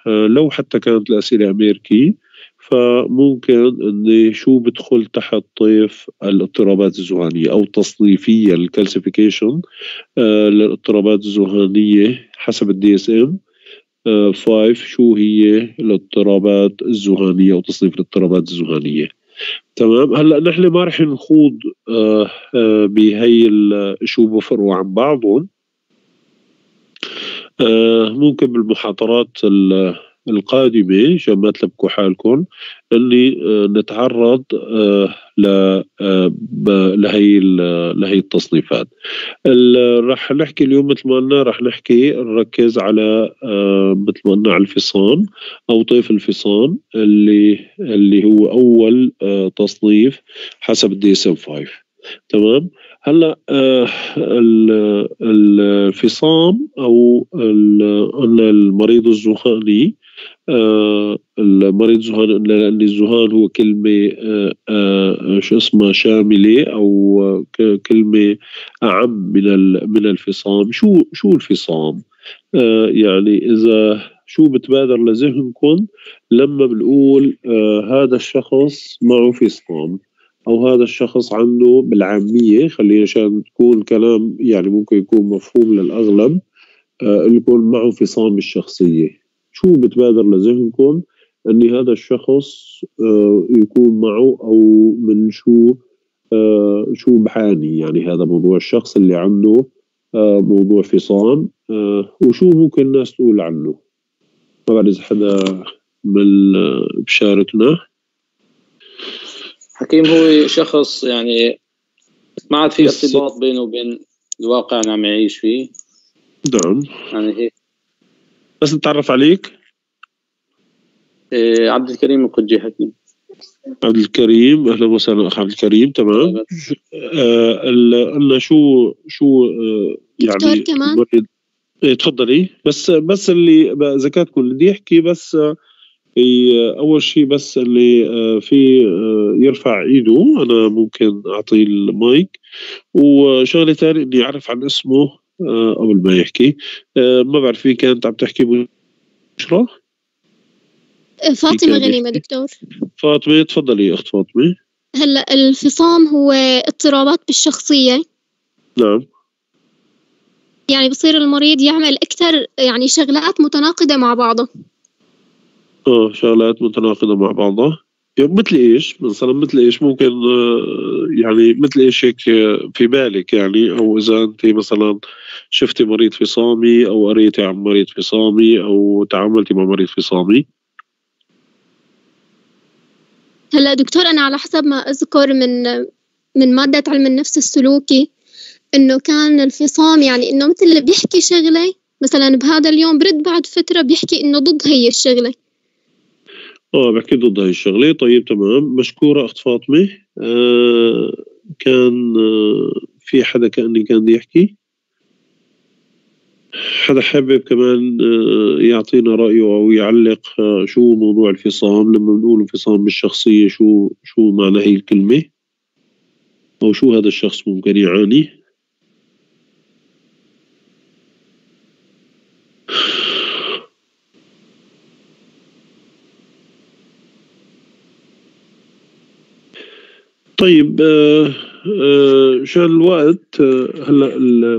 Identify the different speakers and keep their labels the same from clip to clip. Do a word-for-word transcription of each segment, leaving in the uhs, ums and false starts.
Speaker 1: لو حتى كانت الأسئلة أمريكي، فممكن إن شو بدخل تحت طيف الاضطرابات الذهانية أو تصنيفية الكالسيفيكيشن للاضطرابات الذهانية حسب الدي اس ام خمسة. شو هي الاضطرابات الذهانية أو تصنيف الاضطرابات الذهانية. تمام. هلا نحن ما رح نخوض آه آه بهي شو بفرقوا عن بعضهم. آه ممكن بالمحاضرات القادمة عشان ما تلبكوا حالكم اللي آه نتعرض آه ل آه لهي لهي التصنيفات. رح نحكي اليوم مثل ما قلنا، رح نحكي نركز على آه مثل ما قلنا على الفصام او طيف الفصام اللي اللي هو اول آه تصنيف حسب الدي اس ام خمسة. تمام. هلا آه الفصام او قلنا المريض الذهاني، آه المريض الذهاني لأن الذهان هو كلمة آه آه شو اسمها شاملة أو آه كلمة أعم من من الفصام. شو شو الفصام؟ آه يعني إذا شو بتبادر لذهنكم لما بنقول آه هذا الشخص معه فصام، أو هذا الشخص عنده بالعامية، خلينا عشان تكون كلام يعني ممكن يكون مفهوم للأغلب، آه يكون معه فصام الشخصية. شو بتبادر لذهنكم أن هذا الشخص آه يكون معه، أو من شو آه شو بعاني؟ يعني هذا موضوع الشخص اللي عنده آه موضوع فصام، آه وشو ممكن الناس تقول عنه؟ ما بعرف إذا حدا من آه بشاركنا.
Speaker 2: حكيم هو شخص يعني ما عاد في ارتباط بينه وبين الواقع اللي عم يعيش فيه.
Speaker 1: نعم.
Speaker 2: يعني هيك.
Speaker 1: بس نتعرف عليك.
Speaker 2: إيه عبد الكريم القجي حكيم.
Speaker 1: عبد الكريم، اهلا وسهلا اخ عبد الكريم. تمام. قلنا آه شو شو آه يعني
Speaker 3: كمان
Speaker 1: إيه تفضلي. بس بس اللي زكاتكم اللي بدي يحكي بس إيه اول شيء بس اللي آه في آه يرفع ايده انا ممكن اعطيه المايك. وشغله ثانيه اني اعرف عن اسمه آه قبل ما يحكي. آه ما بعرف في كانت عم تحكي بشرى.
Speaker 3: فاطمة غنيمة دكتور.
Speaker 1: فاطمة تفضلي أخت فاطمة.
Speaker 3: هلا الفصام هو اضطرابات بالشخصية.
Speaker 1: نعم.
Speaker 3: يعني بصير المريض يعمل أكثر يعني شغلات متناقضة مع بعضها.
Speaker 1: اه شغلات متناقضة مع بعضها. يعني مثل ايش مثلا؟ مثل ايش ممكن يعني مثل ايش هيك في بالك يعني؟ او اذا انت مثلا شفتي مريض فصامي او قريتي عن مريض فصامي او تعاملتي مع مريض فصامي.
Speaker 3: هلا دكتور انا على حسب ما اذكر من من مادة علم النفس السلوكي انه كان الفصام يعني انه مثل اللي بيحكي شغلة مثلا بهذا اليوم برد بعد فترة بيحكي انه ضد هي الشغلة.
Speaker 1: اه بحكي ضد هاي الشغلة. طيب تمام مشكورة أخت فاطمة. آه كان آه في حدا كأني كان بده يحكي؟ حدا حابب كمان آه يعطينا رأيه أو يعلق آه شو موضوع الفصام؟ لما بنقول انفصام بالشخصية شو شو معنى هي الكلمة؟ أو شو هذا الشخص ممكن يعاني؟ طيب آه آه شان الوقت آه هلا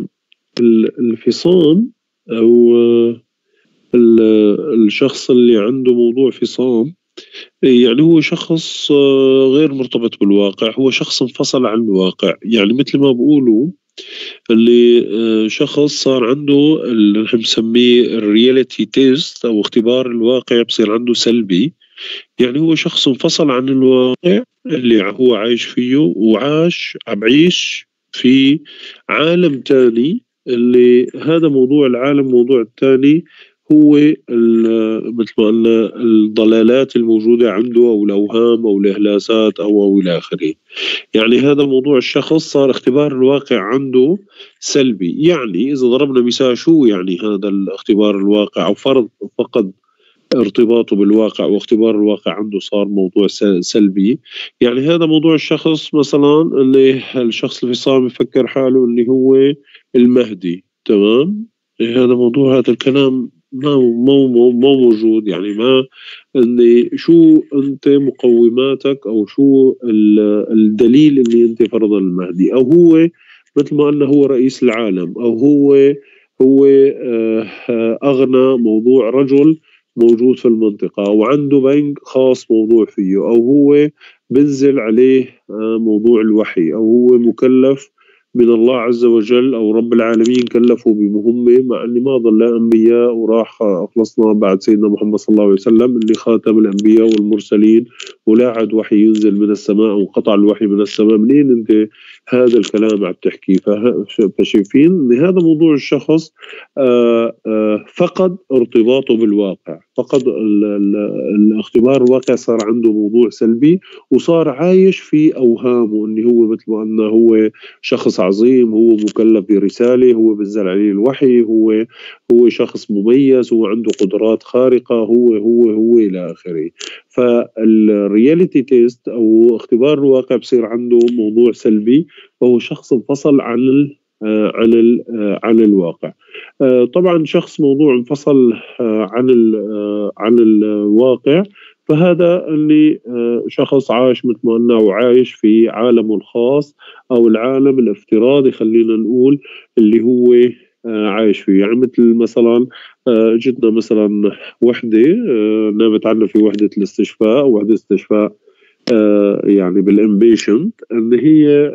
Speaker 1: الفصام او آه الشخص اللي عنده موضوع فصام يعني هو شخص آه غير مرتبط بالواقع، هو شخص انفصل عن الواقع. يعني مثل ما بقولوا اللي آه شخص صار عنده اللي نحن بنسميه الرياليتي تيست او اختبار الواقع بصير عنده سلبي. يعني هو شخص انفصل عن الواقع اللي هو عايش فيه وعاش عم يعيش في عالم تاني، اللي هذا موضوع العالم موضوع التاني هو مثل ما قلنا الضلالات الموجودة عنده أو الأوهام أو الإهلاسات أو أو إلى آخره. يعني هذا موضوع الشخص صار اختبار الواقع عنده سلبي. يعني إذا ضربنا مثال شو يعني هذا الاختبار الواقع أو فرض فقد ارتباطه بالواقع واختبار الواقع عنده صار موضوع سلبي. يعني هذا موضوع الشخص مثلا اللي الشخص الفصام يفكر حاله اللي هو المهدي. تمام. هذا موضوع هذا الكلام ما مو مو مو موجود. يعني ما إني شو أنت مقوماتك أو شو الدليل إني أنت فرضا المهدي، أو هو مثل ما قلنا هو رئيس العالم، أو هو هو أغنى موضوع رجل موجود في المنطقة، وعنده بنك خاص موضوع فيه، أو هو بنزل عليه موضوع الوحي، أو هو مكلف من الله عز وجل أو رب العالمين كلفوا بمهمة، مع أني ما ظل أنبياء وراح أخلصنا بعد سيدنا محمد صلى الله عليه وسلم اللي خاتم الأنبياء والمرسلين، ولا عاد وحي ينزل من السماء وانقطع الوحي من السماء. منين أنت هذا الكلام عم تحكي؟ فشايفين أن هذا موضوع الشخص آآ آآ فقد ارتباطه بالواقع، فقد الاختبار الواقع، صار عنده موضوع سلبي وصار عايش في أوهامه أنه هو مثل ما أنه هو شخص عظيم، هو مكلف برسالة، هو بنزل عليه الوحي، هو هو شخص مميز، هو عنده قدرات خارقة، هو هو هو إلى آخره. فالرياليتي تيست أو اختبار الواقع بصير عنده موضوع سلبي، فهو شخص انفصل عن ال عن ال عن الواقع. طبعا شخص موضوع انفصل عن ال عن الواقع، فهذا اللي شخص عايش مثل ما قلنا وعايش في عالمه الخاص أو العالم الافتراضي خلينا نقول اللي هو عايش فيه. يعني مثل مثلا جدنا مثلا وحدة نامت عنا في وحدة الاستشفاء، وحدة استشفاء يعني بالإمبيشنت، اللي هي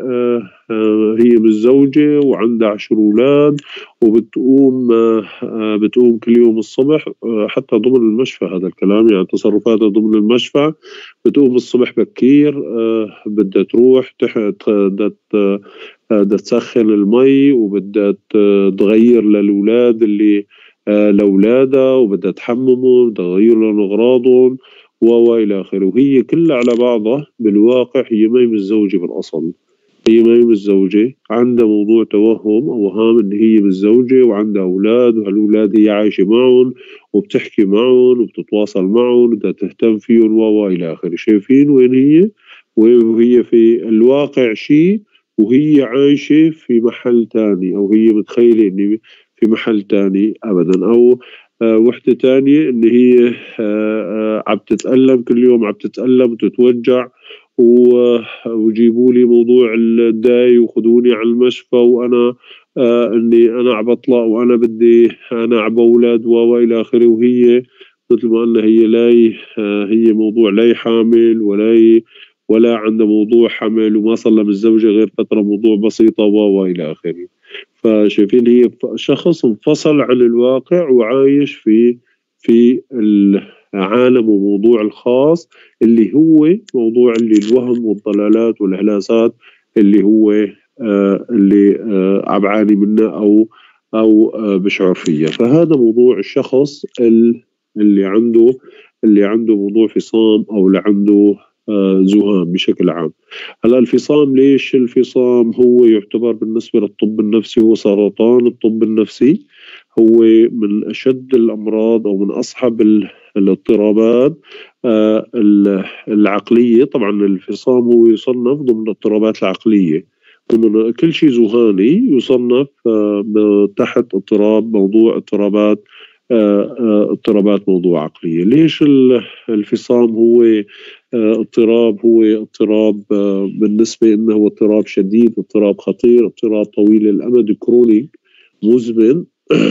Speaker 1: هي متزوجة وعندها عشر أولاد، وبتقوم بتقوم كل يوم الصبح حتى ضمن المشفى، هذا الكلام يعني تصرفاتها ضمن المشفى، بتقوم الصبح بكير بدها تروح تحت، بدها تسخن المي، وبدها تغير للأولاد اللي لأولادها، وبدها تحممهم، بدها تغير لهم أغراضهم وإلى آخره. وهي كلها على بعضها بالواقع هي ما هي متزوجة بالأصل، هي ما هي متزوجة، عندها موضوع توهم أو وهام إن هي متزوجة وعندها أولاد، وهالأولاد هي عايشة معهم وبتحكي معهم وبتتواصل معهم وبدها تهتم فيهم وإلى آخره. شايفين وين هي؟ وهي في الواقع شيء، وهي عايشة في محل تاني، أو هي متخيلة إن في محل تاني أبدا. أو آه وحدة تانية إن هي آه آه عم تتألم كل يوم، عم تتألم وتتوجع، وجيبوا لي موضوع الداي وخذوني على المشفى، وأنا آه إني أنا عم بطلع وأنا بدي أنا عم بولد وإلى آخره. وهي مثل ما قلنا هي لا آه هي موضوع لا حامل ولا ولا عنده موضوع حمل، وما صار لها متزوجة غير فترة موضوع بسيطة وإلى آخره. فشايفين هي شخص انفصل عن الواقع وعايش في في العالم وموضوع الخاص اللي هو موضوع اللي الوهم والضلالات والإهلاسات اللي هو آه اللي آه عم بعاني منه أو أو آه بشعر فيها. فهذا موضوع الشخص اللي عنده اللي عنده موضوع فصام أو اللي عنده آه زهام بشكل عام. هلا الفصام، ليش الفصام هو يعتبر بالنسبة للطب النفسي هو سرطان الطب النفسي؟ هو من أشد الأمراض أو من أصعب الاضطرابات آه العقلية. طبعا الفصام هو يصنف ضمن الاضطرابات العقلية، ضمن كل شيء ذهاني يصنف آه تحت اضطراب موضوع اضطرابات آه اضطرابات موضوع عقلية. ليش الفصام هو اضطراب هو اضطراب بالنسبة إنه هو اضطراب شديد، اضطراب خطير، اضطراب طويل الأمد، كرونيك مزمن،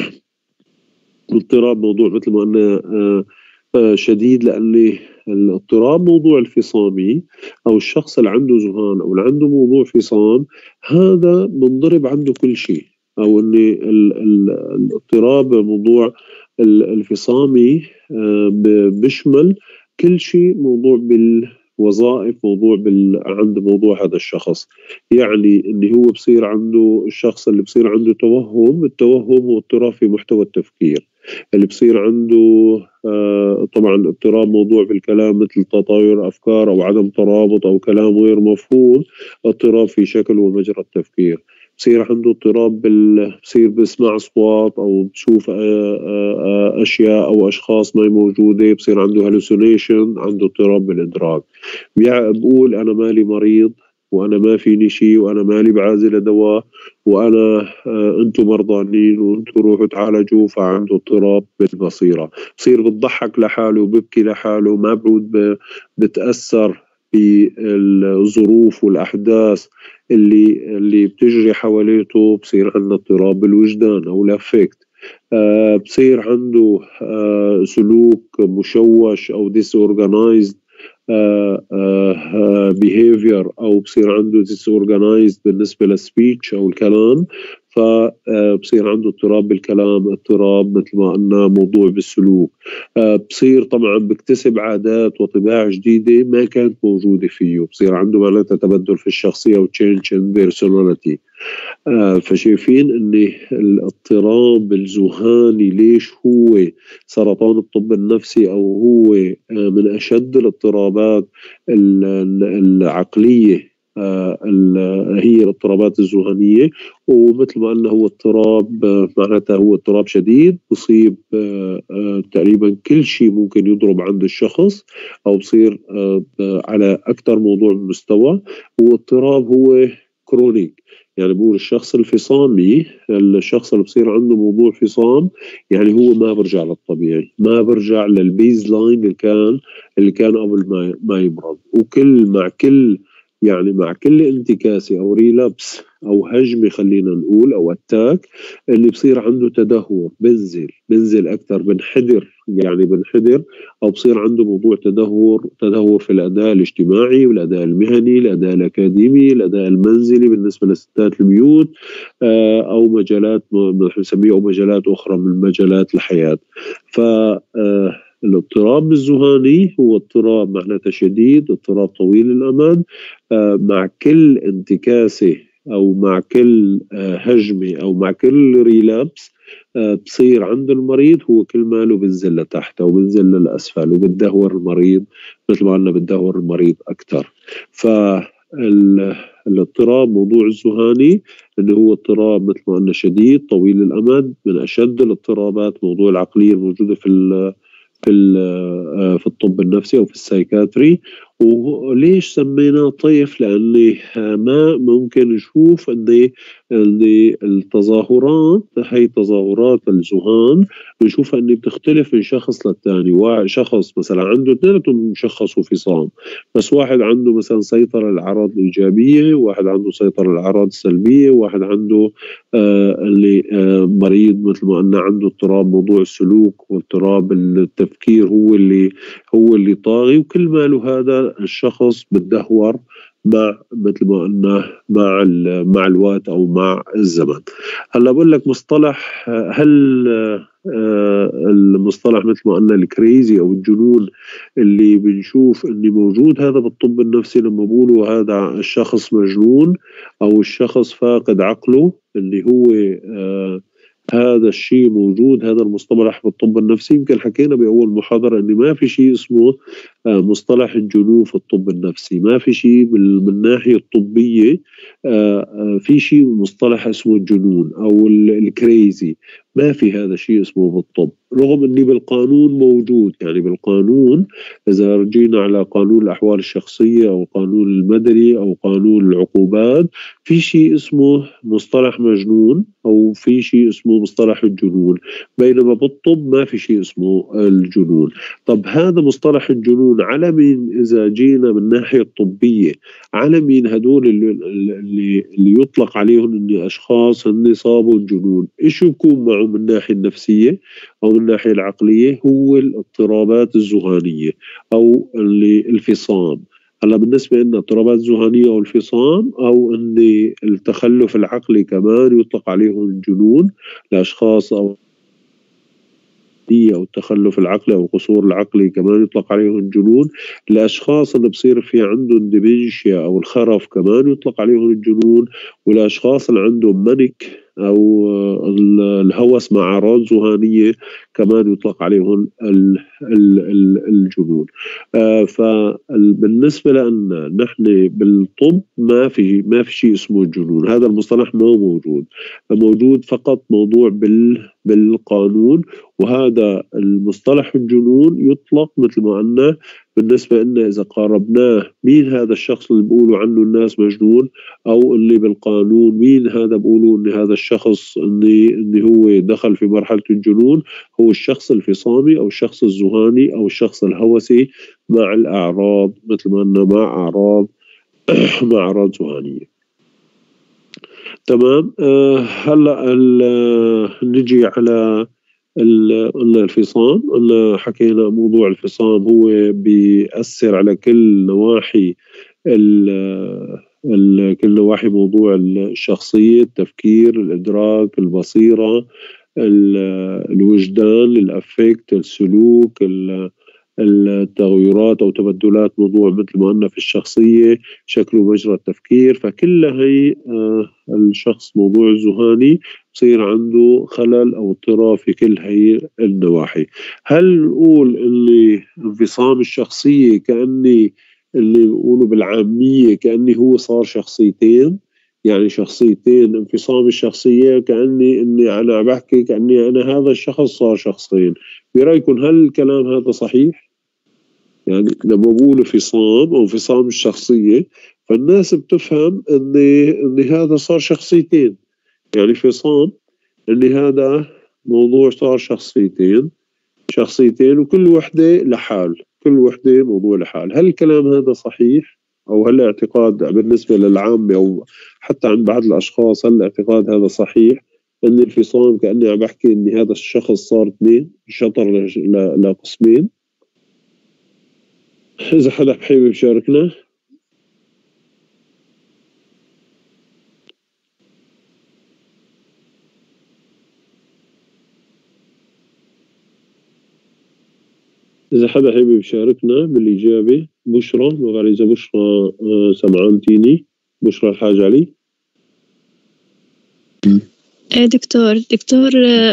Speaker 1: اضطراب موضوع مثل ما قلنا شديد، لأن الاضطراب موضوع الفصامي أو الشخص اللي عنده ذهان أو اللي عنده موضوع فصام هذا بنضرب عنده كل شيء، أو إن الاضطراب موضوع الفصامي بيشمل كل شيء، موضوع بالوظائف، موضوع بال... عند موضوع هذا الشخص. يعني اللي هو بصير عنده الشخص اللي بصير عنده توهم، التوهم هو اضطراب في محتوى التفكير. اللي بصير عنده آه طبعا اضطراب موضوع بالكلام مثل تطاير أفكار أو عدم ترابط أو كلام غير مفهوم، اضطراب في شكل ومجرى التفكير. بصير عنده اضطراب بال... بصير بسمع أصوات أو بشوف أشياء أو أشخاص ما موجودة، بصير عنده هالوسينيشن، عنده اضطراب بالإدراك. بقول أنا مالي مريض وأنا ما فيني شيء وأنا مالي بعازل دواء وأنا آه أنتم مرضانين وأنتم روحوا تعالجوا، فعنده اضطراب بالبصيرة. بصير بتضحك لحاله وببكي لحاله، ما بعود بتأثر بالظروف والأحداث اللي اللي بتجري حواليته. بصير عنده اضطراب بالوجدان أو الافكت. آه بصير عنده آه سلوك مشوش أو disorganized آه آه behavior، أو بصير عنده disorganized بالنسبة للسبيتش أو الكلام، فبصير عنده اضطراب بالكلام، اضطراب مثل ما قلنا موضوع بالسلوك. بصير طبعا بيكتسب عادات وطباع جديدة ما كانت موجودة فيه، بصير عنده معناتها تبدل في الشخصية و change in personality. فشايفين ان الاضطراب الذهاني ليش هو سرطان الطب النفسي، او هو من اشد الاضطرابات العقلية هي الاضطرابات الذهانية. ومثل ما قلنا هو اضطراب معناتها هو اضطراب شديد بصيب تقريبا كل شيء ممكن يضرب عند الشخص، أو بصير على أكثر موضوع مستوى. واضطراب هو كرونيك، يعني بقول الشخص الفصامي، الشخص اللي بصير عنده موضوع فصام، يعني هو ما برجع للطبيعي، ما برجع للبيز لاين اللي كان اللي كان قبل ما ما يمرض. وكل مع كل يعني مع كل انتكاسة أو ريلابس أو هجمة خلينا نقول أو أتاك، اللي بصير عنده تدهور، بنزل بنزل أكثر، بنحدر يعني بنحدر، أو بصير عنده موضوع تدهور تدهور في الأداء الاجتماعي والأداء المهني، الأداء الأكاديمي، الأداء المنزلي بالنسبة لستات البيوت، أو مجالات نسميها أو مجالات أخرى من مجالات الحياة. ف الاضطراب الذهاني هو اضطراب معناته شديد، اضطراب طويل الأمد، مع كل انتكاسة أو مع كل هجمة أو مع كل ريلابس بصير عند المريض هو كل ماله بنزل لتحت أو بنزل للأسفل، وبتدهور المريض مثل ما قلنا بتدهور المريض أكثر. فالاضطراب موضوع الذهاني اللي هو اضطراب مثل ما قلنا شديد طويل الأمد، من أشد الاضطرابات موضوع العقلية الموجودة في في في الطب النفسي او في السايكاتري. وليش سميناه طيف؟ لأن ما ممكن نشوف ان التظاهرات هي تظاهرات الذهان بنشوفها ان بتختلف من شخص للتاني. شخص مثلا عنده اثنيناتهم مشخصوا فصام، بس واحد عنده مثلا سيطرة الأعراض الإيجابية، واحد عنده سيطرة الأعراض السلبية، واحد عنده آه اللي آه مريض مثل ما قلنا عنده اضطراب موضوع السلوك واضطراب التفكير هو اللي هو اللي طاغي. وكل ما له هذا الشخص بتدهور مع مثل ما قلنا مع مع الوقت او مع الزمن. هلا بقول لك مصطلح، هل المصطلح مثل ما قلنا الكريزي او الجنون اللي بنشوف اللي موجود هذا بالطب النفسي لما بقولوا هذا الشخص مجنون او الشخص فاقد عقله، اللي هو آه هذا الشيء موجود، هذا المصطلح بالطب النفسي. يمكن حكينا بأول محاضرة أن ما في شيء اسمه مصطلح الجنون في الطب النفسي، ما في شيء من الناحية الطبية في شيء مصطلح اسمه الجنون أو الكريزي، ما في هذا الشيء اسمه بالطب، رغم أني بالقانون موجود. يعني بالقانون إذا رجينا على قانون الأحوال الشخصية أو قانون المدني أو قانون العقوبات، في شيء اسمه مصطلح مجنون أو في شيء اسمه مصطلح الجنون، بينما بالطب ما في شيء اسمه الجنون. طب هذا مصطلح الجنون على مين؟ إذا جينا من الناحية الطبية على مين هدول اللي, اللي, اللي يطلق عليهم أن أشخاص اللي صابوا الجنون؟ إيش يكون معه من الناحية النفسية أو من الناحية العقلية؟ هو الاضطرابات الذهانية أو اللي الفصام. هلا بالنسبة لنا اضطرابات ذهانية أو الفصام أو أن التخلف العقلي كمان يطلق عليهم الجنون لأشخاص، أو أو التخلف العقلي أو القصور العقلي كمان يطلق عليهم الجنون. الأشخاص اللي بصير في عندهم ديمنشيا أو الخرف كمان يطلق عليهم الجنون. والأشخاص اللي عندهم مانيك أو الهوس مع أعراض ذهانية كمان يطلق عليهم الجنون. فبالنسبة لنا نحن بالطب ما في ما في شيء اسمه الجنون، هذا المصطلح ما هو موجود، موجود فقط موضوع بالقانون. وهذا المصطلح الجنون يطلق مثل ما قلنا بالنسبة لنا إذا قاربناه مين هذا الشخص اللي بيقولوا عنه الناس مجنون، أو اللي بالقانون مين هذا بيقولوا إن هذا الشخص إني إني هو دخل في مرحلة الجنون، هو الشخص الفصامي أو الشخص الذهاني أو الشخص الهوسي مع الأعراض مثل ما قلنا مع أعراض مع أعراض ذهانية. تمام. آه هلا نجي على قلنا الفصام، قلنا حكينا موضوع الفصام هو بيأثر على كل نواحي ال ال كل نواحي موضوع الشخصية، التفكير، الإدراك، البصيرة، الوجدان، الأفكت، السلوك، التغيرات أو تبدلات موضوع مثل ما قلنا في الشخصية، شكل ومجرى التفكير. فكلها هي آه الشخص موضوع الذهاني بصير عنده خلل أو اضطراب في كل هي النواحي. هل نقول اللي انفصام الشخصية كأني اللي بيقولوا بالعامية كأني هو صار شخصيتين، يعني شخصيتين، انفصام الشخصية كأني إني أنا بحكي كأني أنا هذا الشخص صار شخصين؟ برأيكم هل الكلام هذا صحيح؟ يعني لما بقول انفصام أو انفصام الشخصية فالناس بتفهم إن إن هذا صار شخصيتين، يعني انفصام إن هذا موضوع صار شخصيتين شخصيتين وكل وحدة لحال، كل وحدة موضوع لحال. هل الكلام هذا صحيح؟ أو هل الاعتقاد بالنسبة للعامة أو حتى عند بعض الأشخاص هل الاعتقاد هذا صحيح؟ إن الانفصام كأني عم بحكي إن هذا الشخص صار اثنين، شطر لقسمين. إذا حدا بحب يشاركنا. إذا حدا حابب يشاركنا بالإجابة. بشرى، ما بعرف إذا بشرى آه سمعانتيني. بشرى الحاج علي.
Speaker 4: ايه دكتور دكتور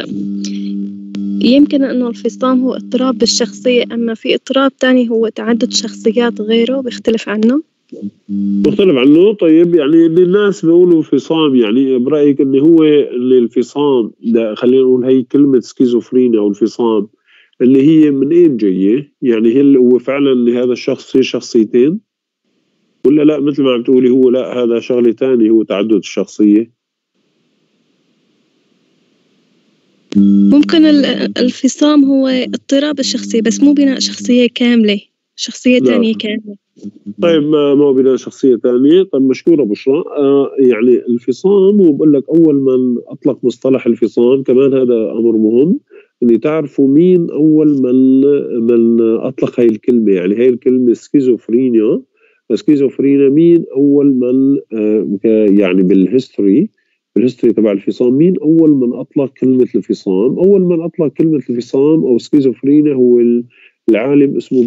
Speaker 4: يمكن أنه الانفصام هو اضطراب بالشخصية، أما في اضطراب تاني هو تعدد شخصيات غيره بيختلف عنه؟
Speaker 1: مختلف عنه. طيب يعني اللي الناس بيقولوا انفصام، يعني برأيك إنه هو اللي الانفصام ده، خلينا نقول هي كلمة سكيزوفرينيا أو انفصام اللي هي من اين جايه؟ يعني هل هو فعلا لهذا الشخص هي شخصيتين ولا لا مثل ما عم تقولي هو لا هذا شغله ثانيه هو تعدد الشخصيه؟
Speaker 4: ممكن الانفصام هو اضطراب الشخصيه بس مو بناء شخصيه كامله، شخصيه ثانيه كامله.
Speaker 1: طيب ما ما بناء شخصيه ثانيه. طيب مشكوره بشرى. آه يعني الانفصام، وبقول لك اول من اطلق مصطلح الانفصام كمان هذا امر مهم اللي تعرفوا مين أول من من أطلق هاي الكلمة. يعني هاي الكلمة سكيزوفرينيا، سكيزوفرينيا مين أول من يعني بالهيستوري بالهيستوري تبع الانفصام مين أول من أطلق كلمة الانفصام؟ أول من أطلق كلمة الانفصام أو سكيزوفرينيا هو العالم اسمه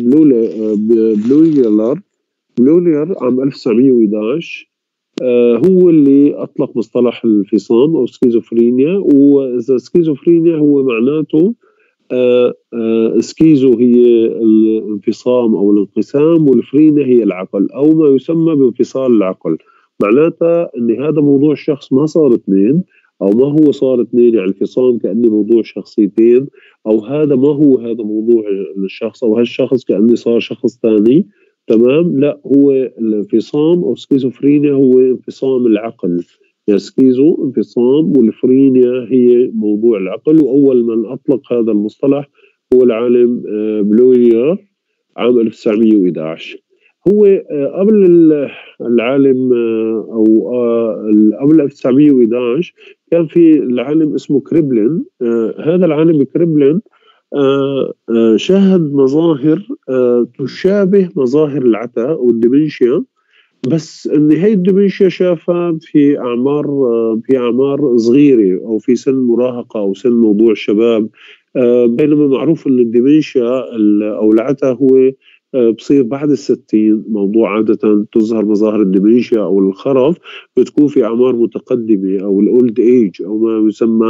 Speaker 1: بلويلر. بلويلر عام ألف وتسعمية وإحدى عشر آه هو اللي أطلق مصطلح الانفصام أو سكيزوفرينيا. وإذا سكيزوفرينيا هو معناته آه آه سكيزو هي الانفصام أو الانقسام، والفرينيا هي العقل أو ما يسمى بانفصال العقل. معناتها أن هذا موضوع الشخص ما صار اثنين، أو ما هو صار اثنين يعني انفصام كأني موضوع شخصيتين، أو هذا ما هو هذا موضوع الشخص أو هالشخص كأني صار شخص ثاني. تمام. لا، هو الانفصام او سكيزوفرينيا هو انفصام العقل. يعني سكيزو انفصام والفرينيا هي موضوع العقل. واول من اطلق هذا المصطلح هو العالم بلويلر عام ألف وتسعمية وإحدى عشر. هو قبل العالم او قبل ألف وتسعمية وإحدى عشر كان في العالم اسمه كريبلين. هذا العالم كريبلين آه آه شاهد مظاهر آه تشابه مظاهر العتا والدمنشيا، بس ان هي الدمنشيا شافها في اعمار آه في اعمار صغيره او في سن مراهقه او سن موضوع الشباب. آه بينما معروف ان الدمنشيا او العتا هو آه بصير بعد الستين. موضوع عاده تظهر مظاهر الدمنشيا او الخرف بتكون في اعمار متقدمه او الاولد ايج او ما يسمى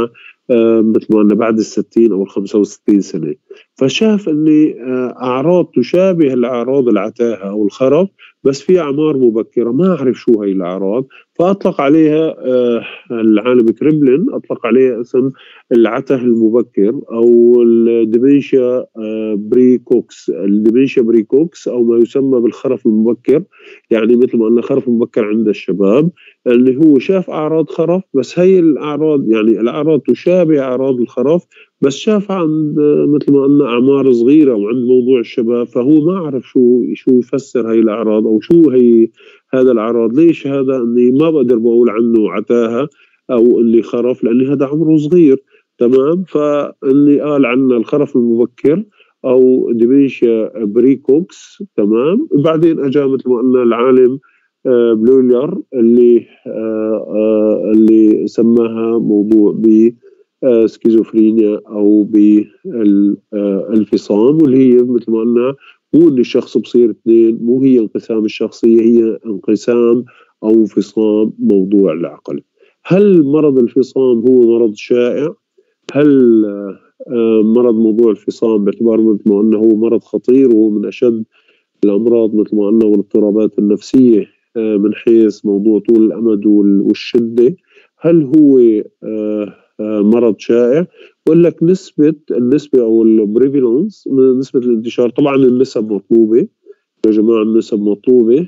Speaker 1: آه مثل ما قلنا بعد الستين أو الخمسة وستين سنة، فشاف أني آه أعراض تشابه الأعراض العتاهة أو الخرف بس في أعمار مبكرة، ما أعرف شو هي الأعراض، فأطلق عليها آه العالم كريبلين أطلق عليها اسم العته المبكر أو الديمنشيا آه بريكوكس، الديمنشيا بريكوكس أو ما يسمى بالخرف المبكر. يعني مثل ما قلنا خرف مبكر عند الشباب، اللي هو شاف أعراض خرف بس هي الأعراض يعني الأعراض تشابه أعراض الخرف، بس شاف عند مثل ما قلنا أعمار صغيرة وعند موضوع الشباب، فهو ما عرف شو شو يفسر هي الأعراض أو شو هي هذا الأعراض. ليش هذا أني ما بقدر بقول عنه عتاهة أو اللي خرف لأني هذا عمره صغير، تمام. فاللي قال عنا الخرف المبكر أو ديمنشيا بريكوكس، تمام. بعدين أجا مثل ما قلنا العالم آه بلولر اللي آه آه اللي سماها موضوع ب سكيزوفرينيا أو بالانفصام، واللي هي مثل ما قلنا مو إن الشخص بصير اثنين، مو هي انقسام الشخصية، هي انقسام أو انفصام موضوع العقل. هل مرض الفصام هو مرض شائع؟ هل مرض موضوع الفصام باعتبار مثل ما قلنا هو مرض خطير وهو من أشد الأمراض مثل ما قلنا والاضطرابات النفسية من حيث موضوع طول الأمد والشدة، هل هو مرض شائع؟ بقول لك نسبة النسبة أو البريفالنس، نسبة الانتشار، طبعا النسب مطلوبة يا جماعة، النسب مطلوبة،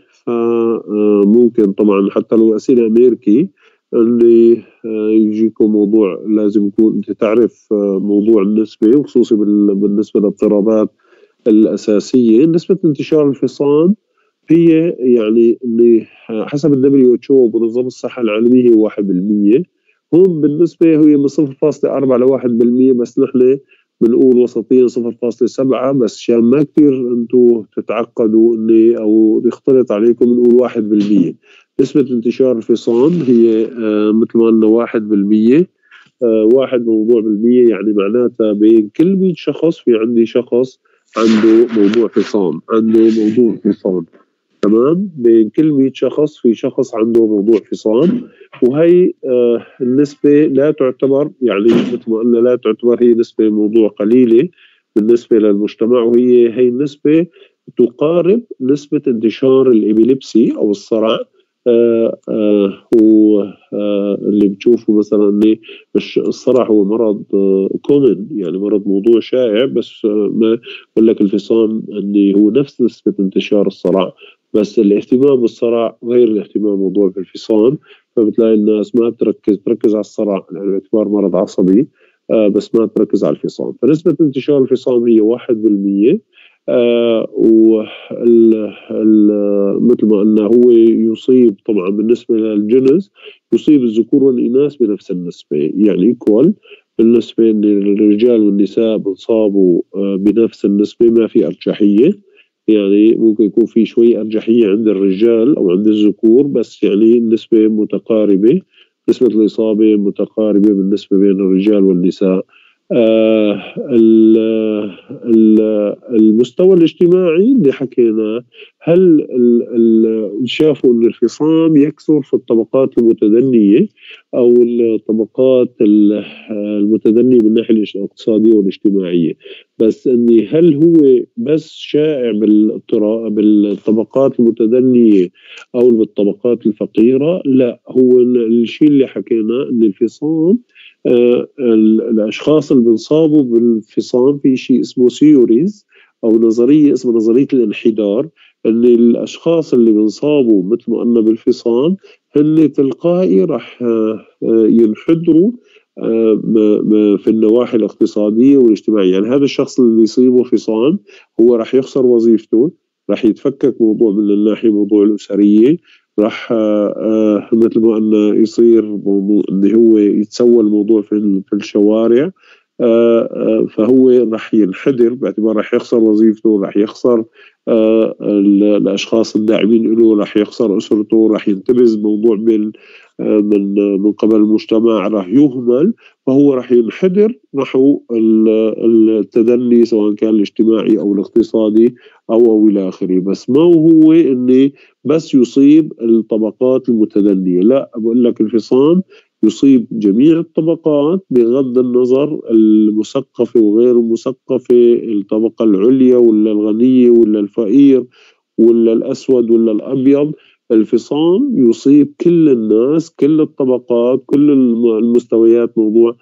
Speaker 1: فممكن طبعا حتى لو أسئلة أمريكي اللي يجيكم موضوع لازم يكون أنت تعرف موضوع النسبة، وخصوصي بالنسبة للاضطرابات الأساسية. نسبة انتشار الفصام هي يعني اللي حسب ال دبليو اتش او منظمة الصحة العالمية هي واحد بالمية، هم بالنسبة هي من صفر فاصلة أربعة لواحد بالمية، بس نحن بنقول وسطيا صفر فاصلة سبعة، بس عشان ما كتير انتو تتعقدوا اني او يختلط عليكم نقول واحد بالمية. نسبة انتشار الفصام هي آه مثل ما قلنا واحد بالمية، آه واحد موضوع بالمية، يعني معناتها بين كل مية شخص في عندي شخص عنده موضوع فصام، عنده موضوع فصام، تمام. بين كل مية شخص في شخص عنده موضوع فصام، وهي آه النسبة لا تعتبر يعني مثل ما قلنا لا تعتبر هي نسبة موضوع قليلة بالنسبة للمجتمع، وهي هي النسبة تقارب نسبة انتشار الإبيليبسي أو الصرع. آه آه هو آه اللي بتشوفه مثلا ان الصرع هو مرض آه كومن، يعني مرض موضوع شائع، بس آه ما بقول لك الفصام اللي هو نفس نسبة انتشار الصرع، بس الاهتمام بالصرع غير الاهتمام موضوع بالفصام. فبتلاقي الناس ما بتركز بتركز على الصرع يعني باعتبار مرض عصبي، آه بس ما تركز على الفصام. فنسبة انتشار الفصام هي واحد بالمية. آه وال مثل ما قلنا هو يصيب طبعا بالنسبة للجنس يصيب الذكور والإناث بنفس النسبة، يعني ايكوال بالنسبة ان الرجال والنساء بنصابوا آه بنفس النسبة، ما في أرجحية، يعني ممكن يكون في شوي أرجحية عند الرجال أو عند الذكور، بس يعني النسبة متقاربة، نسبة الإصابة متقاربة بالنسبة بين الرجال والنساء. آه المستوى الاجتماعي اللي حكينا، هل شافوا أن الفصام يكثر في الطبقات المتدنية أو الطبقات المتدنية من الناحية الاقتصادية والاجتماعية، بس أني هل هو بس شائع بالطبقات المتدنية أو بالطبقات الفقيرة؟ لا، هو الشيء اللي حكينا أن الفصام آه الأشخاص اللي بنصابوا بالفصام في شيء اسمه سيوريز أو نظرية اسمها نظرية الانحدار، أن الأشخاص اللي بنصابوا مثل ما قلنا بالفصام هن تلقائي راح آه ينحدروا آه في النواحي الاقتصادية والاجتماعية. يعني هذا الشخص اللي يصيبه فصام هو راح يخسر وظيفته، راح يتفكك موضوع من الناحية موضوع الأسرية، راح آه مثل ما قلنا يصير موضوع اللي هو يتسوى الموضوع في في الشوارع، آه آه فهو راح ينحدر باعتبار راح يخسر وظيفته، راح يخسر آه الاشخاص الداعمين له، راح يخسر اسرته، راح ينتبذ موضوع من آه من من قبل المجتمع، راح يهمل، فهو راح ينحدر نحو التدني سواء كان الاجتماعي او الاقتصادي او او الى اخره. بس ما هو اني بس يصيب الطبقات المتدنية، لا، بقول لك الفصام يصيب جميع الطبقات بغض النظر المثقفة وغير المثقفة، الطبقة العليا ولا الغنية ولا الفقير ولا الأسود ولا الأبيض. الفصام يصيب كل الناس، كل الطبقات، كل المستويات. موضوع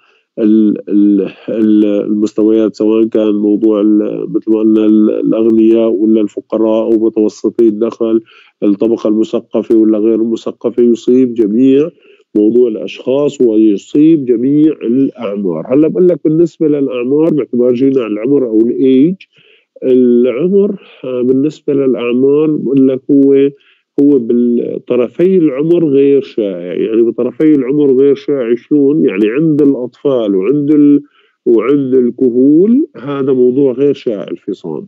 Speaker 1: المستويات سواء كان موضوع مثل ما قلنا الأغنياء ولا الفقراء أو متوسطي الدخل، الطبقة المثقفة ولا غير المثقفة، يصيب جميع موضوع الأشخاص ويصيب جميع الأعمار. هلا بقول لك بالنسبة للأعمار باعتبار جينا على العمر أو الإيج، العمر بالنسبة للأعمار بقول لك هو هو بالطرفي العمر غير شائع. يعني بطرفي العمر غير شائع شلون؟ يعني عند الأطفال وعند ال... وعند الكهول هذا موضوع غير شائع الفصام،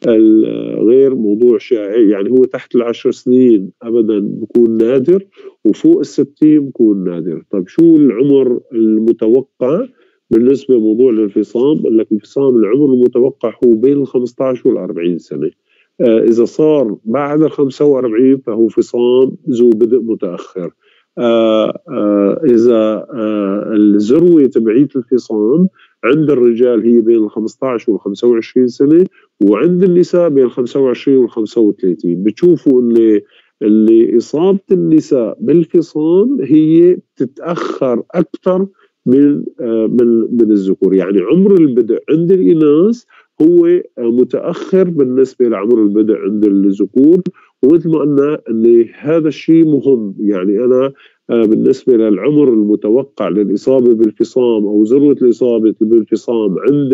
Speaker 1: غير موضوع شائع. يعني هو تحت العشر سنين أبدا بكون نادر، وفوق الستين بكون نادر. طيب شو العمر المتوقع بالنسبة لموضوع الانفصام؟ بقول لك انفصام العمر المتوقع هو بين الخمسة عشر والأربعين سنة. آه إذا صار بعد الخمسة وأربعين فهو فصام ذو بدء متأخر. آه آه إذا آه الذروة تبعية الفصام عند الرجال هي بين الخمسة عشر والخمسة وعشرين سنة، وعند النساء بين الخمسة وعشرين والخمسة وثلاثين. بتشوفوا اللي اللي إصابة النساء بالفصام هي تتأخر أكثر من آه من من الذكور. يعني عمر البدء عند الإناث هو متأخر بالنسبة لعمر البدء عند الذكور. ومثل ما قلنا أن هذا الشيء مهم. يعني أنا بالنسبة للعمر المتوقع للإصابة بالفصام أو ذروة الإصابة بالفصام عند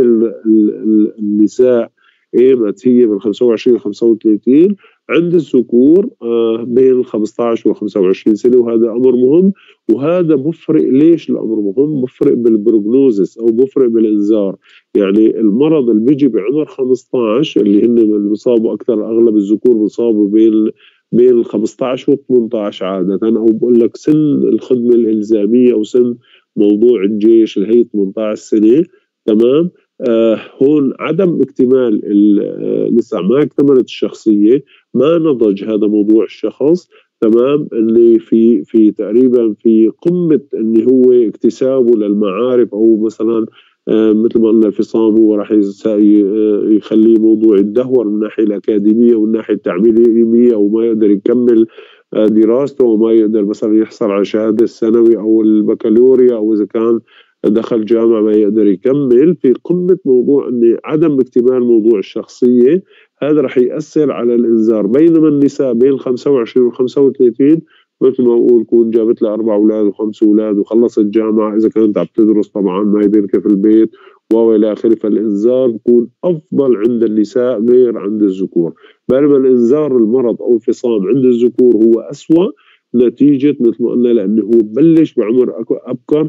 Speaker 1: النساء إيمت هي من خمسة وعشرين لخمسة وثلاثين، عند الذكور بين الخمسة عشر والخمسة وعشرين سنة. وهذا أمر مهم، وهذا بفرق. ليش الأمر مهم؟ بفرق بالبروجنوزس أو بفرق بالإنذار. يعني المرض اللي بيجي بعمر خمسة عشر اللي هن اللي بيصابوا أكثر، أغلب الذكور بيصابوا بين بين ال خمسة عشر و ثمانية عشر عادة، أو بقول لك سن الخدمة الإلزامية أو سن موضوع الجيش اللي هي ثمانية عشر سنة. تمام. آه هون عدم اكتمال آه لسه ما اكتملت الشخصية، ما نضج هذا موضوع الشخص. تمام. اللي في في تقريبا في قمة اللي هو اكتسابه للمعارف، أو مثلا آه مثل ما قلنا الفصام هو راح يخليه موضوع يتدهور من الناحية الأكاديمية والناحية التعليمية، أو ما يقدر يكمل آه دراسته، وما يقدر مثلا يحصل على شهادة الثانوي أو البكالوريا، أو إذا كان دخل جامعة ما يقدر يكمل. في قمة موضوع أن عدم اكتمال موضوع الشخصية، هذا رح يأثر على الإنذار. بينما النساء بين خمسة وعشرين و خمسة وثلاثين مثل ما أقول كون جابت لها أربع أولاد وخمس أولاد وخلصت الجامعة، إذا كانت عم تدرس طبعا ما يبينك في البيت وإلى آخره، فالإنذار بيكون أفضل عند النساء غير عند الذكور. بينما الإنذار المرض أو الفصام عند الذكور هو أسوأ نتيجة مثل ما قلنا لأنه هو ببلش بعمر أبكر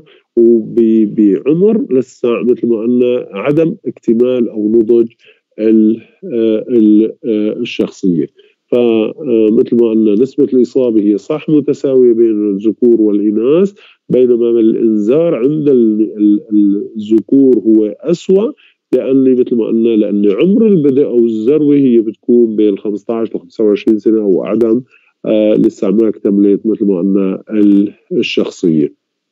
Speaker 1: وبعمر لسه مثل ما قلنا عدم اكتمال أو نضج الشخصية. فمثل ما قلنا نسبة الإصابة هي صح متساوية بين الذكور والإناث، بينما الإنذار عند الذكور هو أسوأ، لأن مثل ما قلنا لأن عمر البدء أو الذروة هي بتكون بين خمسة عشر و خمسة وعشرين سنة أو عدم آه لسه ما اكتملت مثل ما قلنا الشخصية.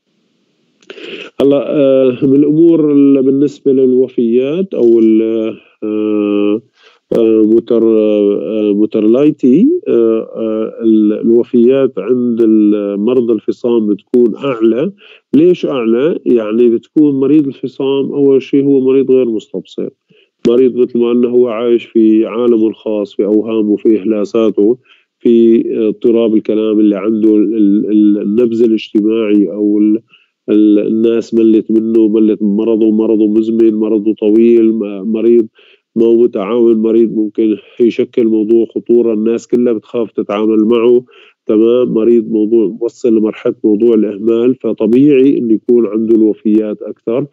Speaker 1: هلا آه من الأمور بالنسبة للوفيات أو آه موتر موترلايتي، الوفيات عند مرضى الفصام بتكون أعلى. ليش أعلى؟ يعني بتكون مريض الفصام أول شيء هو مريض غير مستبصر، مريض مثل ما أنه هو عايش في عالمه الخاص، في أوهامه، في إحلاساته، في اضطراب الكلام اللي عنده، النبذ الاجتماعي أو الناس ملت منه، ملت من مرضه، مرضه مزمن، مرضه طويل، مريض ما هو متعاون، مريض ممكن يشكل موضوع خطورة، الناس كلها بتخاف تتعامل معه. تمام. مريض موضوع وصل لمرحلة موضوع الإهمال، فطبيعي إن يكون عنده الوفيات أكثر.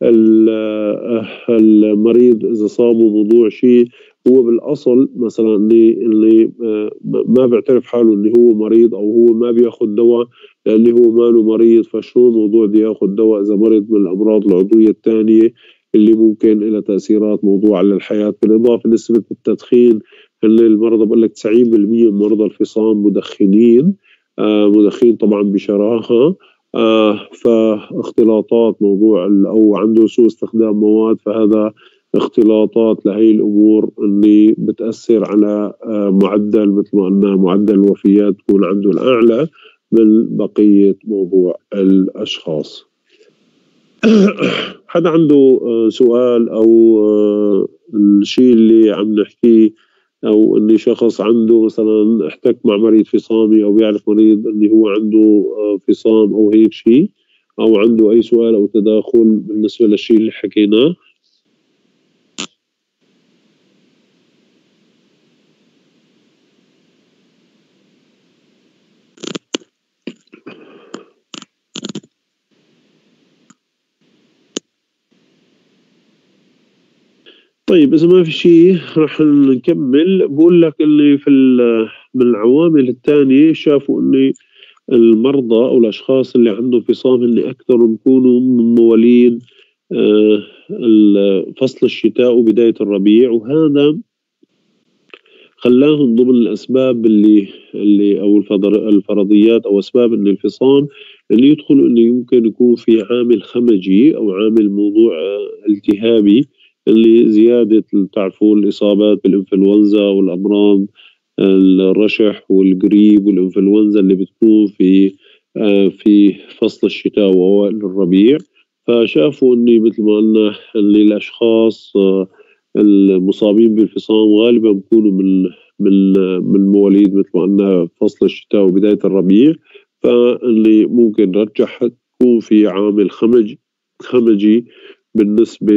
Speaker 1: المريض إذا صابه موضوع شيء هو بالأصل مثلا اللي, اللي ما بيعترف حاله اللي هو مريض، أو هو ما بياخد دواء اللي هو ماله مريض، فشو موضوع دي ياخد دواء إذا مرض من الأمراض العضوية الثانية اللي ممكن إلى تأثيرات موضوع على الحياة. بالإضافة نسبة التدخين، اللي المرضى بقول لك تسعين بالمئة من مرضى الفصام مدخنين، آه مدخين طبعا بشراهة. آه فاختلاطات موضوع أو عنده سوء استخدام مواد، فهذا اختلاطات لهي الأمور اللي بتأثر على آه معدل مثل ما قلنا معدل الوفيات تكون عنده الأعلى من بقية موضوع الأشخاص. حدا عنده آه سؤال أو آه الشيء اللي عم نحكيه، أو إني شخص عنده مثلا احتك مع مريض فصامي أو بيعرف مريض اللي هو عنده فصام أو هيك شيء، أو عنده أي سؤال أو تداخل بالنسبة للشيء اللي حكيناه؟ طيب إذا ما في شيء رح نكمل. بقول لك اللي في من العوامل الثانية شافوا إني المرضى أو الأشخاص اللي عندهم فصام اللي أكثر بيكونوا من مواليد فصل الشتاء وبداية الربيع، وهذا خلاهم ضمن الأسباب اللي اللي أو الفرضيات أو أسباب إن الفصام اللي يدخلوا إنه يمكن يكون في عامل خمجي أو عامل موضوع التهابي، اللي زيادة تعرفوا الإصابات بالإنفلونزا والأمراض الرشح والقريب والإنفلونزا اللي بتكون في في فصل الشتاء وأوائل الربيع. فشافوا إني مثل ما قلنا اللي الأشخاص المصابين بالفصام غالبا بيكونوا من من من مواليد مثل ما قلنا فصل الشتاء وبداية الربيع، فاللي ممكن نرجح تكون في عامل خمج خمجي بالنسبة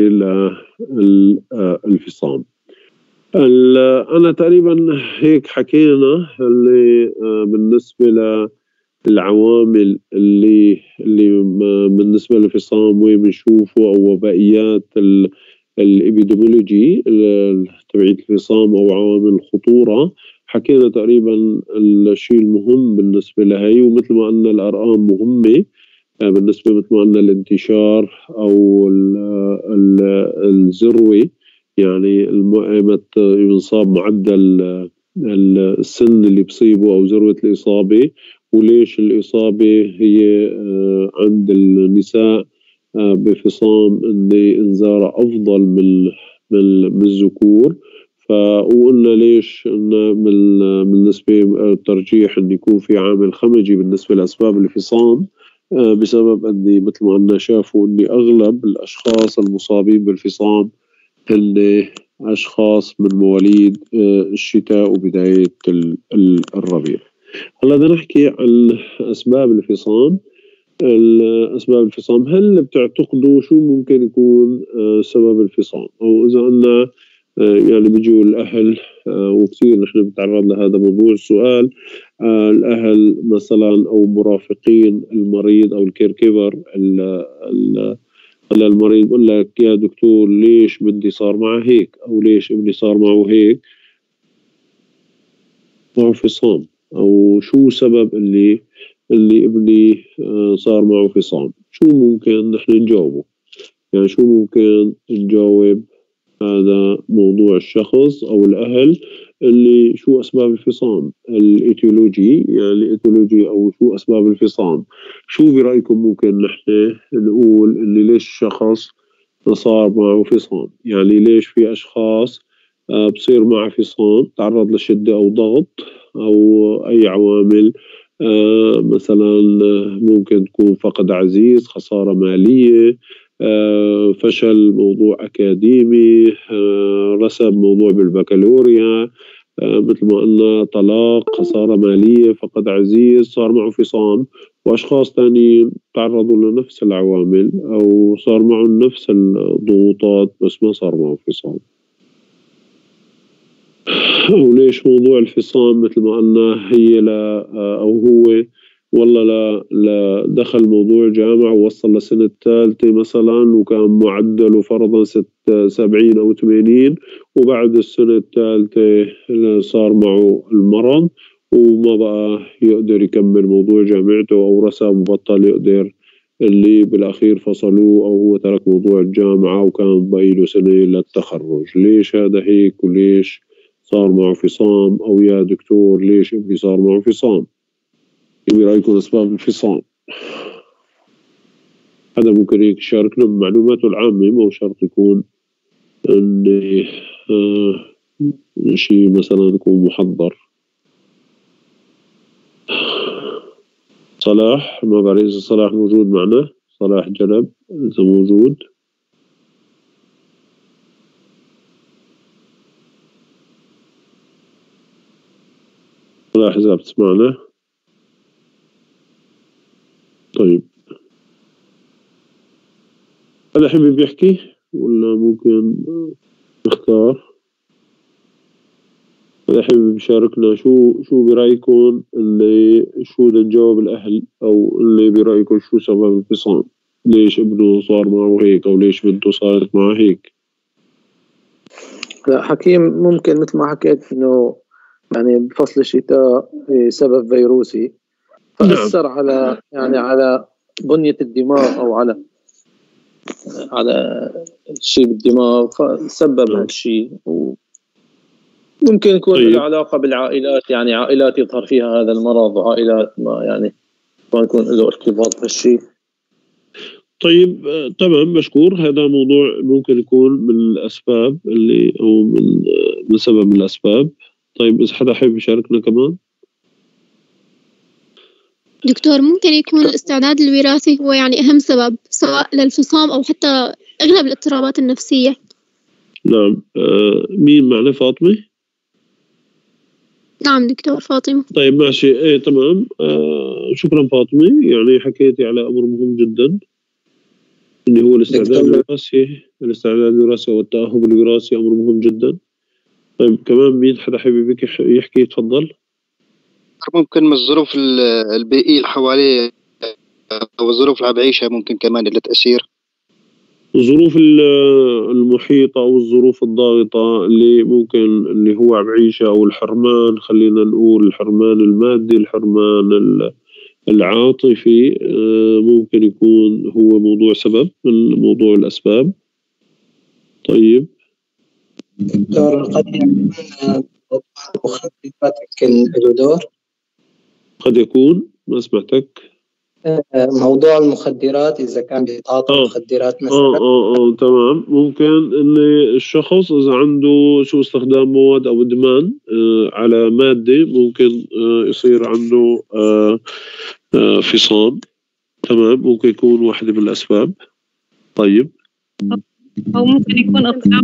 Speaker 1: للفصام. أنا تقريبا هيك حكينا اللي بالنسبة للعوامل اللي اللي بالنسبة للفصام وين بنشوفه أو وبائيات الإبيديمولوجي تبعية الفصام أو عوامل الخطورة. حكينا تقريبا الشيء المهم بالنسبة لهي، ومثل ما قلنا الأرقام مهمة بالنسبة مثل ما قلنا الانتشار أو الذروة، يعني متى ينصاب معدل السن اللي بصيبه أو ذروة الإصابة، وليش الإصابة هي عند النساء بفصام اللي إنذارها أفضل من من الذكور. فقلنا ليش إنه بالنسبة الترجيح إن يكون في عامل خمجي بالنسبة لأسباب الفصام، بسبب أني مثل ما قلنا شافوا أني أغلب الأشخاص المصابين بالفصام اللي أشخاص من مواليد الشتاء وبداية الربيع. هلا بدنا نحكي عن أسباب الفصام. الأسباب الفصام، هل بتعتقدوا شو ممكن يكون سبب الفصام؟ أو إذا قلنا يعني بيجوا الأهل، وكثير نحن بنتعرض لهذا الموضوع السؤال، الأهل مثلا أو مرافقين المريض أو الكير كيفر المريض بقول لك يا دكتور ليش بنتي صار معه هيك، أو ليش ابني صار معه هيك معه فصام، أو شو سبب اللي اللي ابني صار معه فصام. شو ممكن نحن نجاوبه؟ يعني شو ممكن نجاوب هذا موضوع الشخص أو الأهل اللي شو أسباب الفصام الإيتيولوجي، يعني الإيتيولوجي أو شو أسباب الفصام. شو برأيكم ممكن نحن نقول اللي ليش الشخص صار معه فصام؟ يعني ليش في أشخاص بصير معه فصام تعرض لشدة أو ضغط أو أي عوامل، آه مثلا ممكن تكون فقد عزيز، خسارة مالية، آه فشل موضوع أكاديمي، آه رسب موضوع بالبكالوريا، آه مثل ما قلنا طلاق، خسارة مالية، فقد عزيز، صار معه فصام. وأشخاص تانيين تعرضوا لنفس العوامل أو صار معهم نفس الضغوطات بس ما صار معه فصام. وليش موضوع الفصام مثل ما قلنا هي لا أو هو والله لا, لا دخل موضوع جامعة ووصل لسنة الثالثة مثلا وكان معدله فرضا ست سبعين أو ثمانين، وبعد السنة الثالثة صار معه المرض وما بقى يقدر يكمل موضوع جامعته أو رسب وبطل يقدر، اللي بالأخير فصلوه أو هو ترك موضوع الجامعة وكان باقي له سنة للتخرج. ليش هذا هيك وليش صار معه فصام؟ أو يا دكتور ليش ابني صار معه فصام؟ ايه رأيكم أسباب الفصام؟ حدا ممكن هيك يشاركنا بمعلوماته العامة، مو شرط يكون إني آه شيء مثلا يكون محضر. صلاح، ما بعرف إذا صلاح موجود معنا. صلاح جلب إذا موجود. صلاح إذا بتسمعنا. طيب هذا حبيب يحكي ولا ممكن نختار؟ هذا حبيب يشاركنا شو شو برأيكم اللي شو بدنا نجاوب الأهل، أو اللي برأيكم شو سبب الانفصام؟ ليش ابنه صار معه هيك، أو ليش بنته صارت معه هيك؟
Speaker 2: لا حكيم، ممكن مثل ما حكيت إنه يعني بفصل الشتاء سبب فيروسي فأثر نعم. على يعني على بنية الدماغ أو على على شيء بالدماغ فسبب هذا الشيء. ممكن يكون طيب. له علاقة بالعائلات، يعني عائلات يظهر فيها هذا المرض وعائلات ما يعني ما يكون له ارتباط بهالشيء.
Speaker 1: طيب آه، تمام مشكور. هذا موضوع ممكن يكون من الأسباب اللي أو من من سبب من الأسباب. طيب إذا حدا حابب يشاركنا كمان.
Speaker 3: دكتور، ممكن يكون الاستعداد الوراثي هو يعني أهم سبب سواء للفصام أو حتى أغلب الاضطرابات النفسية.
Speaker 1: نعم. آه، مين معنا؟ فاطمة؟
Speaker 3: نعم دكتور، فاطمة.
Speaker 1: طيب ماشي. ايه تمام. آه شكرا فاطمة، يعني حكيتي على أمر مهم جدا اللي هو الاستعداد الوراثي. الاستعداد الوراثي والتأهب الوراثي أمر مهم جدا. طيب كمان مين حدا حابب يحكي؟ تفضل.
Speaker 5: ممكن من الظروف البيئية اللي حواليه أو الظروف اللي عم بعيشها ممكن كمان اللي تأثير.
Speaker 1: الظروف المحيطة أو الظروف الضاغطة اللي ممكن اللي هو عم يعيشها، أو الحرمان، خلينا نقول الحرمان المادي، الحرمان العاطفي، ممكن يكون هو موضوع سبب من موضوع الأسباب. طيب
Speaker 6: دكتور، قد يكون مخدرات له دور؟
Speaker 1: قد يكون ما سمعتك.
Speaker 6: موضوع المخدرات إذا كان بيتعاطى آه. مخدرات مثلا.
Speaker 1: آه آه آه تمام. ممكن إن الشخص إذا عنده سوء استخدام مواد أو إدمان آه على مادة ممكن آه يصير عنده آه آه فصام. تمام، ممكن يكون واحدة من الأسباب. طيب
Speaker 4: أو ممكن يكون اضطراب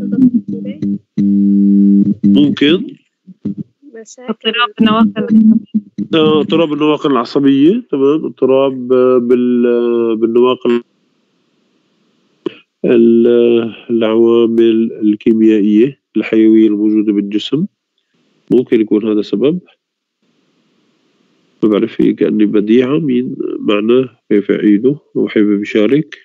Speaker 1: ممكن
Speaker 4: اضطراب النواقل
Speaker 1: اضطراب النواقل العصبية. تمام، اضطراب بالنواقل العوامل الكيميائية الحيوية الموجودة بالجسم، ممكن يكون هذا سبب. ما بعرف، كأني بديعة. مين معنا كيف أعيده أو حابب يشارك؟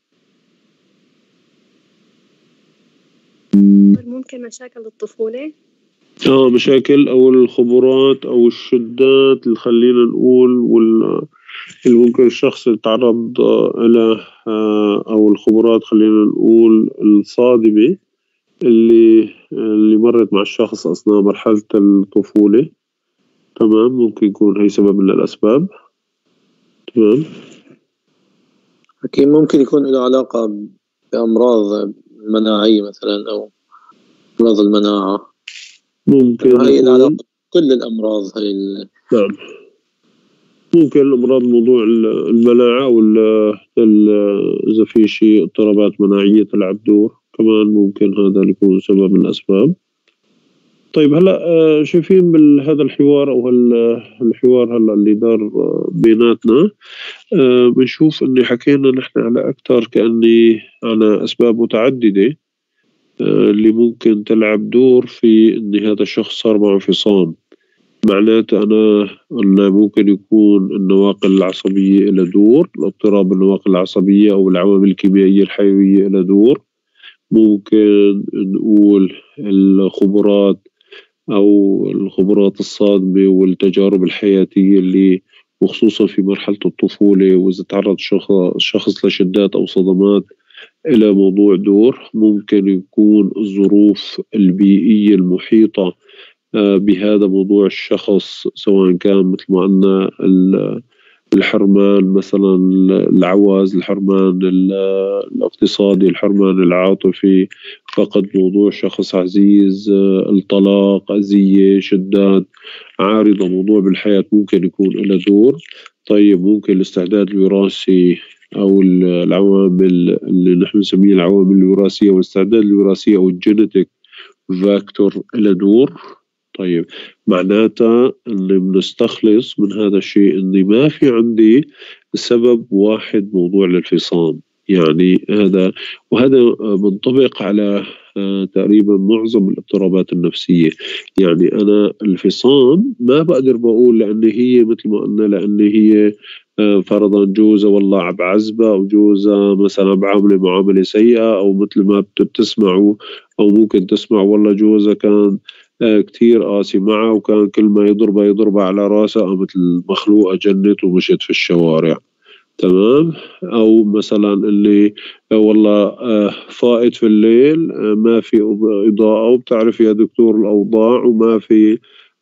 Speaker 4: ممكن مشاكل الطفولة.
Speaker 1: اه مشاكل او الخبرات او الشدات اللي خلينا نقول وال اللي ممكن الشخص يتعرض الى او الخبرات خلينا نقول الصادمة اللي اللي مرت مع الشخص اثناء مرحلة الطفولة. تمام، ممكن يكون هي سبب من الاسباب. تمام.
Speaker 2: أكيد ممكن يكون له علاقة بأمراض مناعية مثلا أو أمراض المناعة.
Speaker 1: ممكن
Speaker 2: هاي العلاقة كل الأمراض هاي ال...
Speaker 1: نعم. ممكن الأمراض موضوع المناعة أو إذا في شيء اضطرابات مناعية تلعب دور كمان، ممكن هذا يكون سبب من الأسباب. طيب هلا شايفين بهذا الحوار أو الحوار هلا اللي دار بيناتنا بنشوف إني حكينا نحن على أكثر كأني على أسباب متعددة اللي ممكن تلعب دور في إن هذا الشخص صار معه فصام. معناته أنا أنه ممكن يكون النواقل العصبية إلى دور، الاضطراب النواقل العصبية أو العوامل الكيميائية الحيوية إلى دور. ممكن نقول الخبرات أو الخبرات الصادمة والتجارب الحياتية اللي وخصوصا في مرحلة الطفولة، وإذا تعرض الشخص لشدات أو صدمات إلى موضوع دور. ممكن يكون الظروف البيئية المحيطة بهذا موضوع الشخص، سواء كان مثل ما قلنا الحرمان مثلا العوز، الحرمان الاقتصادي، الحرمان العاطفي، فقد موضوع شخص عزيز، الطلاق، أذية، شدات عارضة موضوع بالحياة ممكن يكون له دور. طيب ممكن الاستعداد الوراثي أو العوامل اللي نحن نسميه العوامل الوراثية والاستعداد الوراثي أو الجينيتيك فاكتور له دور. طيب معناتها اني بنستخلص من هذا الشيء اني ما في عندي سبب واحد موضوع للفصام، يعني هذا وهذا منطبق على تقريبا معظم الاضطرابات النفسية. يعني أنا الفصام ما بقدر بقول لأن هي مثل ما قلنا لأن هي فرضا جوزة والله عم بعذبها أو جوزة مثلا بعامله معاملة سيئة أو مثل ما بتسمعوا أو ممكن تسمع والله جوزة كان كتير قاسي معه وكان كل ما يضربها يضربها على راسها مثل مخلوقة جنت ومشت في الشوارع. تمام. أو مثلا اللي والله فائت في الليل ما في إضاءة وبتعرف يا دكتور الأوضاع وما في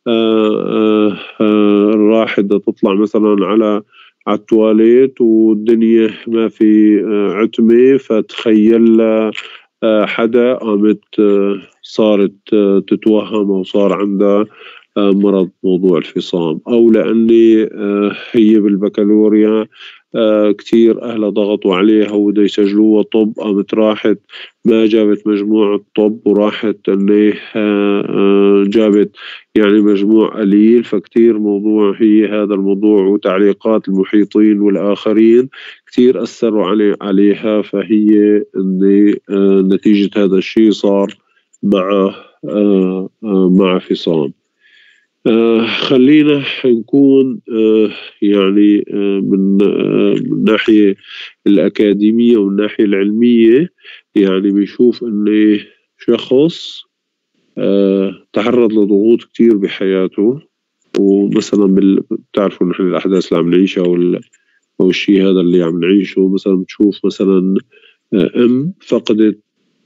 Speaker 1: الراحدة تطلع مثلا على على التواليت والدنيا ما في عتمة فتخيل حدا قامت صارت تتوهم أو صار عندها مرض موضوع الفصام. أو لأني هي بالبكالوريا كتير أهلها ضغطوا عليها وبده يسجلوها طب قامت راحت ما جابت مجموع الطب وراحت اللي جابت يعني مجموع قليل. فكتير موضوع هي هذا الموضوع وتعليقات المحيطين والآخرين كتير أثروا علي عليها. فهي اللي نتيجة هذا الشيء صار مع مع فصام. آه خلينا نكون آه يعني آه من آه من الناحية الأكاديمية والناحية العلمية، يعني بيشوف أن شخص آه تعرض لضغوط كتير بحياته ومثلا بتعرفوا نحن الأحداث اللي عم نعيشها أو, أو الشيء هذا اللي عم نعيشه. مثلا بتشوف مثلا آه أم فقدت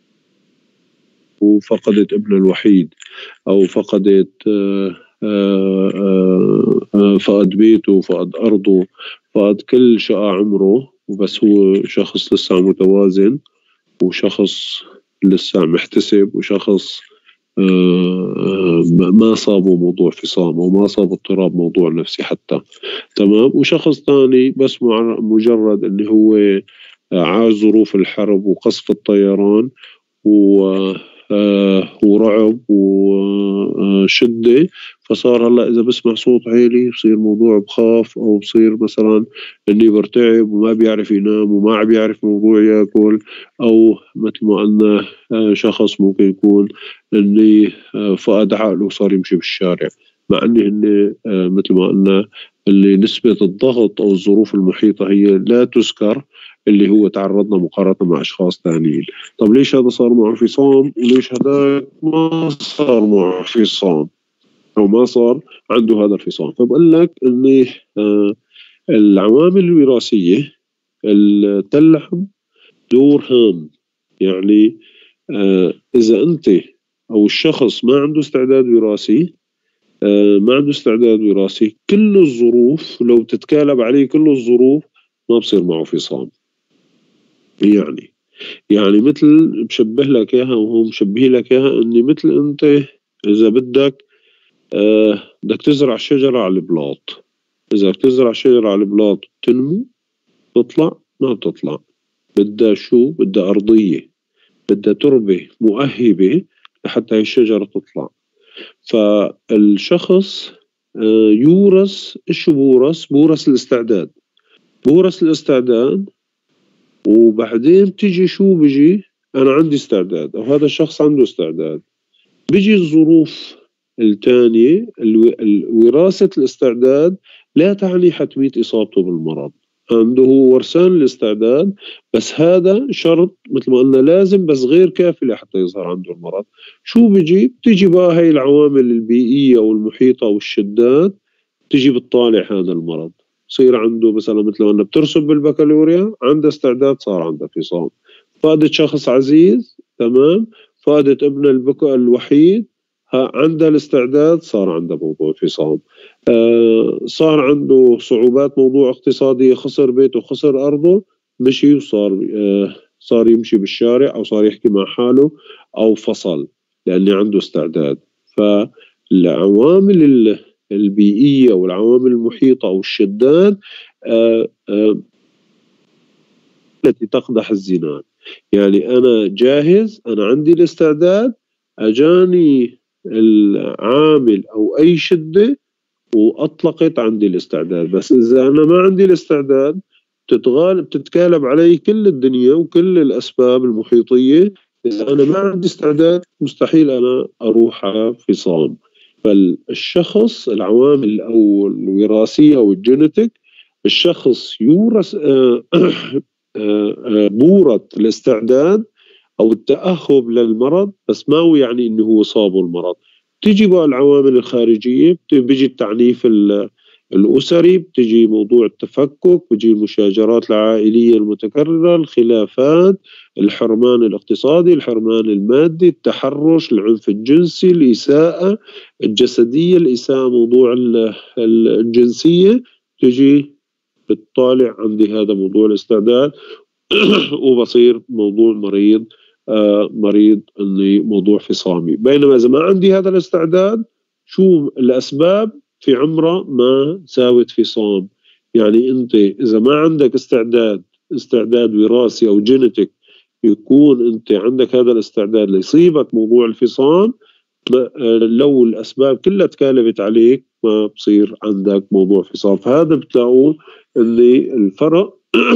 Speaker 1: وفقدت ابنها الوحيد أو فقدت آه آه آه آه فقد بيته، فقد أرضه، فقد كل شقى عمره، وبس هو شخص لسه متوازن وشخص لسه محتسب وشخص آه ما صابه موضوع فصام أو ما صاب اضطراب موضوع نفسي حتى. تمام. وشخص ثاني بس مجرد أنه هو عاش ظروف الحرب وقصف الطيران و آه ورعب وشدة، فصار هلا إذا بسمع صوت عالي بصير موضوع بخاف أو بصير مثلا إني برتعب وما بيعرف ينام وما عم بيعرف موضوع يأكل. أو مثل ما قلنا آه شخص ممكن يكون إني آه فقد عقله وصار يمشي بالشارع، مع إني هن آه مثل ما قلنا اللي نسبة الضغط أو الظروف المحيطة هي لا تذكر اللي هو تعرضنا مقارنة مع أشخاص ثانيين. طب ليش هذا صار معه فصام وليش هذا ما صار معه فصام أو ما صار عنده هذا الفصام؟ فبقول لك إن آه العوامل الوراثية تلعب دور هام. يعني آه إذا أنت أو الشخص ما عنده استعداد وراثي آه ما عنده استعداد وراثي كل الظروف لو تتكالب عليه كل الظروف ما بصير معه فصام. يعني يعني مثل بشبه لك اياها وهو مشبه لك اياها اني مثل انت اذا بدك آه بدك تزرع شجرة على البلاط، اذا بتزرع شجرة على البلاط تنمو تطلع ما بتطلع، بدها شو؟ بدها ارضية، بدها تربة مؤهبة لحتى هاي الشجرة تطلع. فالشخص آه يورث ايش بورث؟ بورث الاستعداد، بورث الاستعداد وبعدين بتيجي شو بيجي أنا عندي استعداد أو هذا الشخص عنده استعداد، بيجي الظروف الثانية وراثة الاستعداد لا تعني حتمية إصابته بالمرض. عنده هو ورثان الاستعداد بس هذا شرط مثل ما قلنا لازم بس غير كافي لحتى يظهر عنده المرض. شو بيجي؟ بتيجي بقى هاي العوامل البيئية والمحيطة والشدات تيجي بتطالع هذا المرض. صير عنده مثلا مثل ما بترسب بالبكالوريا عنده استعداد صار عنده فصام. فقدت شخص عزيز تمام، فقدت ابن البكاء الوحيد عندها الاستعداد صار عنده موضوع فصام. آه صار عنده صعوبات موضوع اقتصادية، خسر بيته خسر أرضه، مشي وصار آه صار يمشي بالشارع أو صار يحكي مع حاله أو فصل لأنه عنده استعداد. فالعوامل البيئية والعوامل المحيطة أو الشدان آه آه التي تقدح الزناد. يعني أنا جاهز، أنا عندي الاستعداد، أجاني العامل أو أي شدة وأطلقت عندي الاستعداد. بس إذا أنا ما عندي الاستعداد تتغالب تتكالب علي كل الدنيا وكل الأسباب المحيطية. إذا أنا ما عندي استعداد مستحيل أنا أروح على فصام. فالشخص العوامل أو الوراثية أو الجينيتيك، الشخص يورث آه بورة الاستعداد أو التأهب للمرض، بس ما هو يعني إنه هو صابه المرض. تيجي بقى العوامل الخارجية، بيجي التعنيف الأسري، بتجي موضوع التفكك، بيجي المشاجرات العائلية المتكررة، الخلافات، الحرمان الاقتصادي، الحرمان المادي، التحرش، العنف الجنسي، الإساءة الجسدية، الإساءة موضوع الجنسية. تجي بتطالع عندي هذا موضوع الاستعداد وبصير موضوع مريض آه مريض اللي موضوع فصامي. بينما إذا ما عندي هذا الاستعداد، شو الأسباب في عمره ما ساوت فصام. يعني أنت إذا ما عندك استعداد استعداد وراثي أو جينيتيك يكون أنت عندك هذا الاستعداد ليصيبك موضوع الفصام، لو الأسباب كلها تكالبت عليك ما بصير عندك موضوع فصام. فهذا بتلاقوه اللي الفرق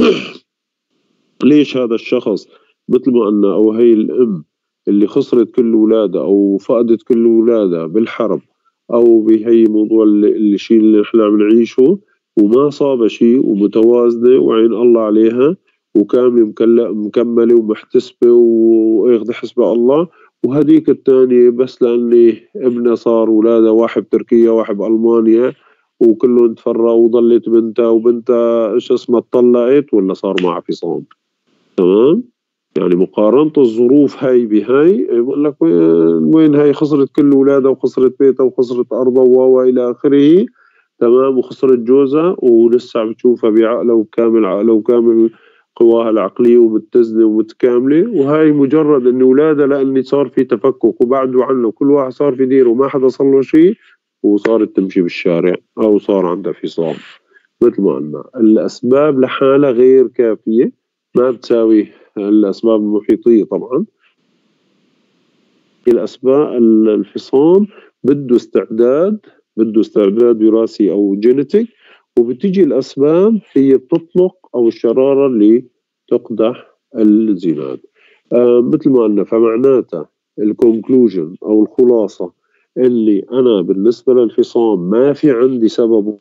Speaker 1: ليش هذا الشخص مثل ما قلنا أو هي الأم اللي خسرت كل أولادها أو فقدت كل أولادها بالحرب أو بهي موضوع اللي شيء اللي إحنا عم نعيشه وما صاب شيء ومتوازنة وعين الله عليها وكاملة مكملة ومحتسبة وياخذ حسبة الله، وهديك الثانية بس لأني ابنها صار أولادها واحد بتركيا واحد بألمانيا وكلهم تفرقوا وضلت بنتها وبنتها ايش اسمها اتطلقت ولا صار معها فصام. تمام؟ يعني مقارنة الظروف هاي بهاي يقول لك وين هاي خسرت كل أولادها وخسرت بيتها وخسرت أرضها وإلى آخره. تمام؟ وخسرت جوزها ولسه عم تشوفها بعقلها وكامل عقلها وكامل قواها العقلية ومتزنة ومتكاملة، وهاي مجرد إن أولادها لأني صار في تفكك وبعدوا عنه كل واحد صار في ديره وما حدا صار له شيء وصارت تمشي بالشارع أو صار عندها فصام. مثل ما قلنا الأسباب لحالها غير كافية، ما بتساوي الأسباب المحيطية. طبعا الأسباب الفصام بده استعداد بده استعداد وراثي أو جينيتيك، وبتجي الأسباب هي بتطلق أو الشرارة اللي تقدح الزناد. آه مثل ما قلنا فمعناتها الكونكلوجن أو الخلاصة اللي أنا بالنسبة للفصام ما في عندي سبب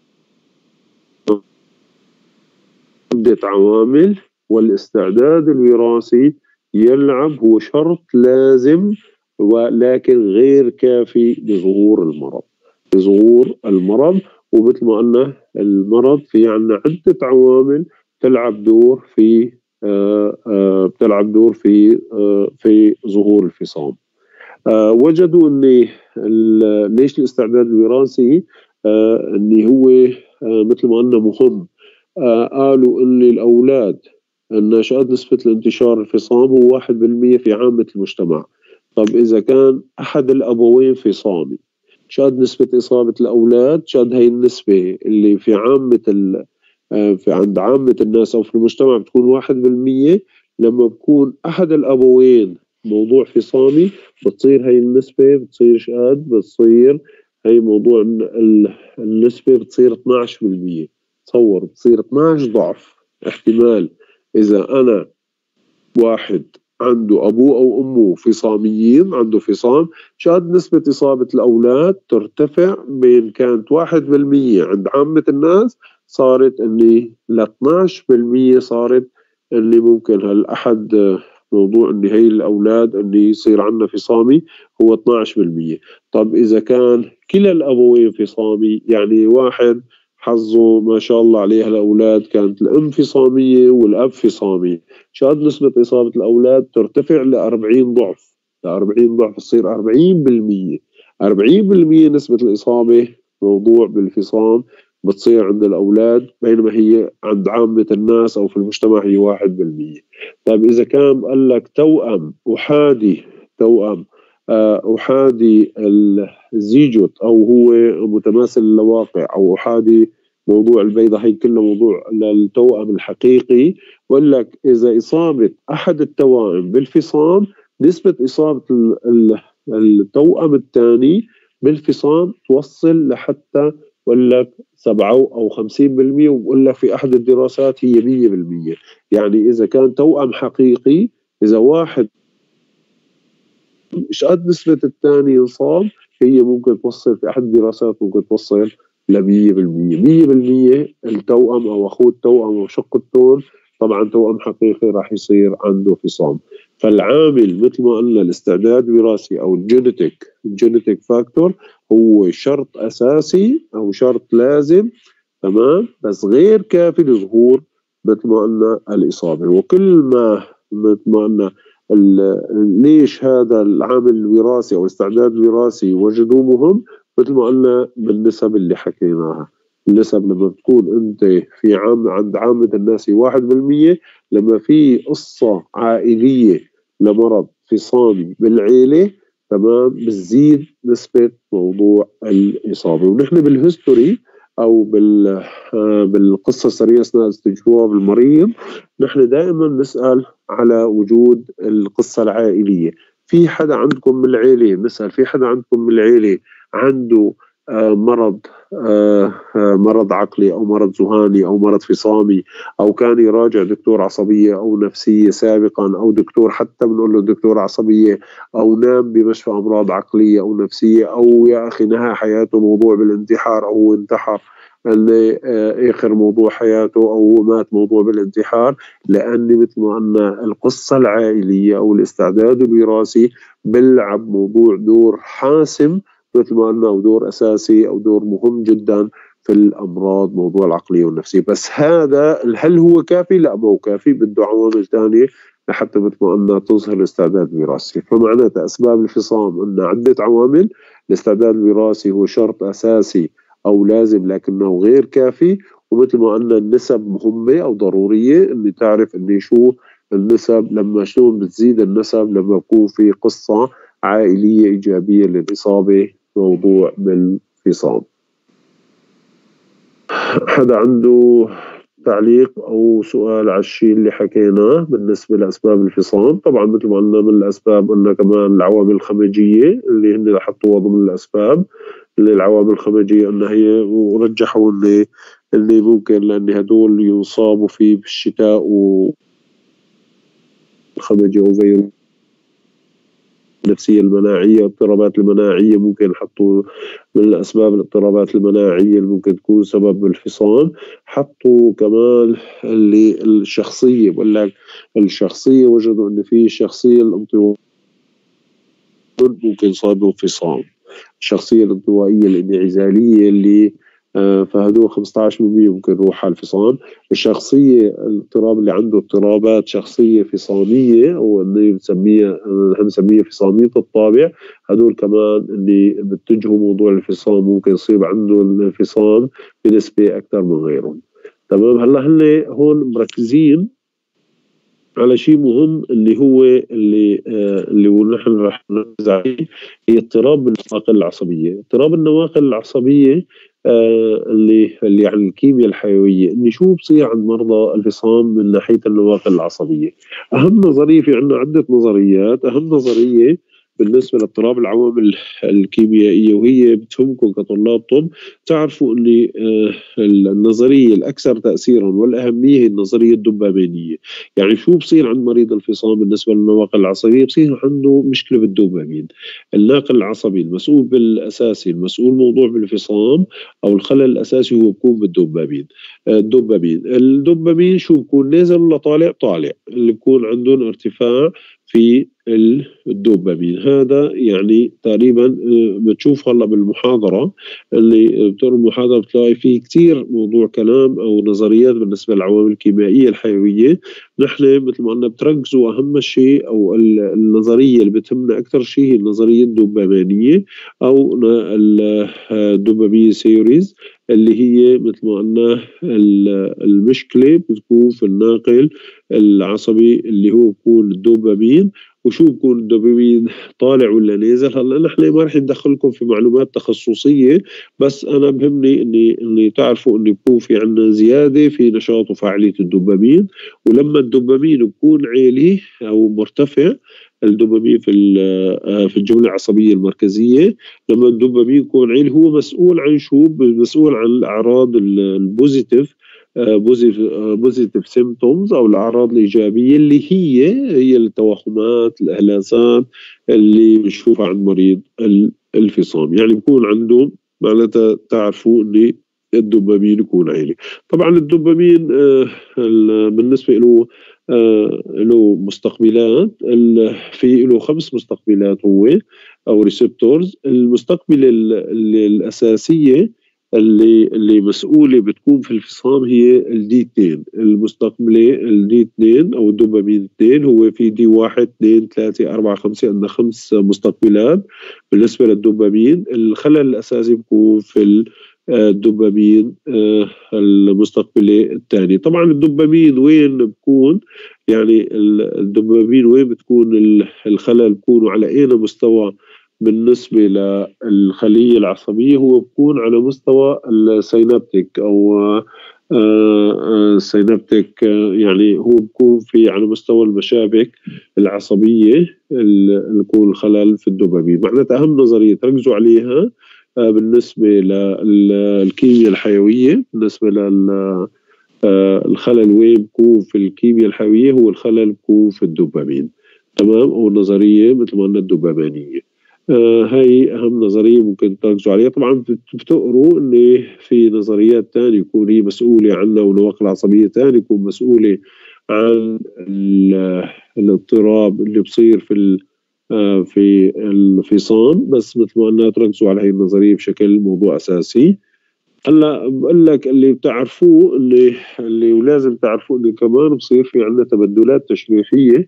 Speaker 1: عدة عوامل، والاستعداد الوراثي يلعب هو شرط لازم ولكن غير كافي لظهور المرض لظهور المرض ومثل ما قلنا المرض في عنا عدة عوامل تلعب دور في آآ آآ بتلعب دور في في ظهور الفصام. وجدوا ان ليش الاستعداد الوراثي ان هو مثل ما قلنا مهم. قالوا ان الاولاد الناشئات نسبة الانتشار الفصام هو واحد بالمية في عامة المجتمع. طب اذا كان احد الابوين فصامي شاد نسبة إصابة الأولاد شاد هاي النسبة اللي في عامة ال في عند عامة الناس أو في المجتمع بتكون واحد بالمية. لما بكون أحد الأبوين موضوع فصامي بتصير هاي النسبة بتصير شاد بتصير هاي موضوع النسبة بتصير اثناشر بالمية. تصور بتصير اثناشر ضعف احتمال إذا أنا واحد عنده أبوه أو أمه فصاميين عنده فصام شاد نسبة إصابة الأولاد ترتفع بين كانت واحد بالمية عند عامة الناس صارت أني ل اثناشر بالمية صارت اللي ممكن هالأحد موضوع أن هي الأولاد أني يصير عندنا فصامي هو اثناشر بالمية. طب إذا كان كلا الأبوين فصامي يعني واحد حظه ما شاء الله عليه الأولاد كانت الأم فصامية والأب فصامي شاد نسبة إصابة الأولاد ترتفع لأربعين ضعف لأربعين ضعف تصير أربعين بالمية أربعين بالمية نسبة الإصابة موضوع بالفصام بتصير عند الأولاد، بينما هي عند عامة الناس أو في المجتمع هي واحد بالمية. طيب إذا كان قال لك توأم أحادي، توأم أحادي الزيجوت أو هو متماثل الواقع أو أحادي موضوع البيضة، هي كله موضوع للتوأم الحقيقي. وقال لك إذا إصابة أحد التوائم بالفصام نسبة إصابة التوأم الثاني بالفصام توصل لحتى وقال لك سبعة أو خمسين بالمية، وقال لك في أحد الدراسات هي مية بالمية. يعني إذا كان توأم حقيقي، إذا واحد مش قد نسبة الثاني ينصاب، هي ممكن توصل في أحد الدراسات ممكن توصل لمية بالمية. مية بالمية التوأم أو أخوه التوأم أو شق التون طبعا توأم حقيقي راح يصير عنده فصام. فالعامل مثل ما قلنا الاستعداد الوراثي أو الجينيتيك الجينيتيك فاكتور هو شرط أساسي أو شرط لازم، تمام، بس غير كافي لظهور مثل ما قلنا الإصابة. وكل ما مثل ما قلنا ليش هذا العامل الوراثي أو الاستعداد الوراثي وجدوه مهم، مثل ما قلنا بالنسب اللي حكيناها. النسب لما بتكون انت في عام عند عامة الناس واحد بالمية، لما في قصة عائلية لمرض فصامي بالعيلة، تمام، بتزيد نسبة موضوع الإصابة. ونحن بالهيستوري أو بال بالقصة السرية أثناء استجواب المريض نحن دائما نسأل على وجود القصة العائلية. في حدا عندكم من العيلة، نسأل في حدا عندكم من العيلة عنده آه مرض آه آه مرض عقلي أو مرض ذهاني أو مرض فصامي، أو كان يراجع دكتور عصبية أو نفسية سابقا، أو دكتور حتى بنقول له دكتور عصبية، أو نام بمشفى أمراض عقلية أو نفسية، أو يا أخي نهى حياته موضوع بالانتحار أو هو انتحر اللي آخر موضوع حياته أو مات موضوع بالانتحار. لأن مثل ما قلنا القصة العائلية أو الاستعداد الوراثي بيلعب موضوع دور حاسم مثل ما قلنا، أو دور أساسي أو دور مهم جدا في الأمراض موضوع العقلية والنفسية. بس هذا هل هو كافي؟ لا، مو كافي، بده عوامل ثانية لحتى مثل ما قلنا تظهر الاستعداد الوراثي. فمعناتها أسباب الفصام قلنا عدة عوامل. الاستعداد الوراثي هو شرط أساسي أو لازم لكنه غير كافي. ومثل ما قلنا النسب مهمة أو ضرورية، إني تعرف إني شو النسب، لما شلون بتزيد النسب لما يكون في قصة عائلية إيجابية للإصابة موضوع بالفصام. حدا عنده تعليق أو سؤال على الشيء اللي حكيناه بالنسبة لأسباب الفصام؟ طبعا مثل ما قلنا من الأسباب قلنا كمان العوامل الخمجية اللي هن حطوها ضمن الأسباب، اللي العوامل الخمجية أنها هي، ورجحوا اللي اللي ممكن لأن هدول يصابوا فيه بالشتاء وخمجي أو فيروس النفسية المناعية، اضطرابات المناعية ممكن حطوا من الأسباب الاضطرابات المناعية اللي ممكن تكون سبب الفصام. حطوا كمان اللي الشخصية، بقول لك الشخصية وجدوا إن في الشخصية الانطوائية ممكن صابوا فصام. الشخصية الانطوائية الانعزالية اللي آه فهدول خمسة عشر بالمية ممكن يروح على الفصام. الشخصية الاضطراب اللي عنده اضطرابات شخصية فصامية أو اللي بنسميها بنسميها فصامية الطابع، هدول كمان اللي بتجهوا موضوع الفصام ممكن يصيب عنده الفصام بنسبة أكثر من غيرهم. تمام. هلا هن هون مركزين على شيء مهم اللي هو اللي آه اللي نحن رح نركز عليه، هي اضطراب النواقل العصبية. اضطراب النواقل العصبية آه اللي اللي عن الكيمياء الحيوية، إني شو بصير عند مرضى الفصام من ناحية النواقل العصبية. أهم نظرية، في عندنا عدة نظريات، أهم نظرية بالنسبة لاضطراب العوامل الكيميائية وهي بتهمكم كطلاب طب، تعرفوا أن النظرية الأكثر تأثيرا والأهمية هي النظرية الدوبامينية. يعني شو بصير عند مريض الفصام بالنسبة للنواقل العصبية؟ بصير عنده مشكلة بالدوبامين. الناقل العصبي المسؤول بالأساسي المسؤول موضوع بالفصام أو الخلل الأساسي هو بيكون بالدوبامين. الدوبامين الدوبامين شو بيكون نازل ولا طالع؟ طالع. اللي بيكون عندهم ارتفاع في الدوبامين. هذا يعني تقريبا بتشوف هلا بالمحاضرة اللي بتقرأ المحاضرة بتلاقي فيه كتير موضوع كلام أو نظريات بالنسبة للعوامل الكيميائية الحيوية. نحن مثل ما قلنا بتركزوا أهم شيء أو النظرية اللي بتهمنا أكثر شيء هي النظرية الدوبامينية أو الدوبامين سيريز، اللي هي مثل ما قلنا المشكلة بتكون في الناقل العصبي اللي هو بيكون الدوبامين. وشو بكون الدوبامين طالع ولا نازل؟ هلا نحن ما رح ندخلكم في معلومات تخصصيه، بس انا بهمني اني اني تعرفوا انه بكون في عندنا زياده في نشاط وفعاليه الدوبامين. ولما الدوبامين بكون عالي او مرتفع، الدوبامين في في الجمله العصبيه المركزيه، لما الدوبامين يكون عالي هو مسؤول عن شو؟ مسؤول عن الاعراض البوزيتيف بوزيتيف سيمتومز او الاعراض الايجابيه اللي هي هي التوهمات الاهلاسات اللي بنشوفها عند مريض الفصام. يعني بكون عنده معناتها تعرفوا ان الدوبامين يكون عالي. طبعا الدوبامين بالنسبه له له مستقبلات، في له خمس مستقبلات هو او ريسبتورز. المستقبله الاساسيه اللي اللي مسؤوله بتكون في الفصام هي الدي اثنين. المستقبله الدي اثنين او الدوبامين اثنين هو في دي واحد اثنين ثلاثة أربعة خمسة، عندنا خمس مستقبلات بالنسبه للدوبامين. الخلل الاساسي بيكون في الدوبامين المستقبله الثانيه. طبعا الدوبامين وين بكون؟ يعني الدوبامين وين بتكون الخلل؟ بكون على اي مستوى بالنسبة للخلية العصبية؟ هو بكون على مستوى السينابتيك أو السينابتيك، يعني هو بكون في على مستوى المشابك العصبية اللي يكون الخلل في الدوبامين. معناتها أهم نظرية تركزوا عليها بالنسبة للكيمياء الحيوية، بالنسبة للخلل وين بكون في الكيمياء الحيوية، هو الخلل بكون في الدوبامين. تمام؟ أو النظرية مثل ما قلنا الدوبامينية. آه هاي أهم نظرية ممكن تركزوا عليها. طبعا بتقروا إن في نظريات تانية يكون هي مسؤولة عنها، والنواقل العصبية تانية يكون مسؤولة عن الاضطراب اللي بصير في آه في الفصام. بس مثل ما قلنا تركزوا على هاي النظرية بشكل موضوع أساسي. هلا بقول لك اللي بتعرفوه اللي اللي ولازم تعرفوه إنه كمان بصير في عندنا تبدلات تشريحية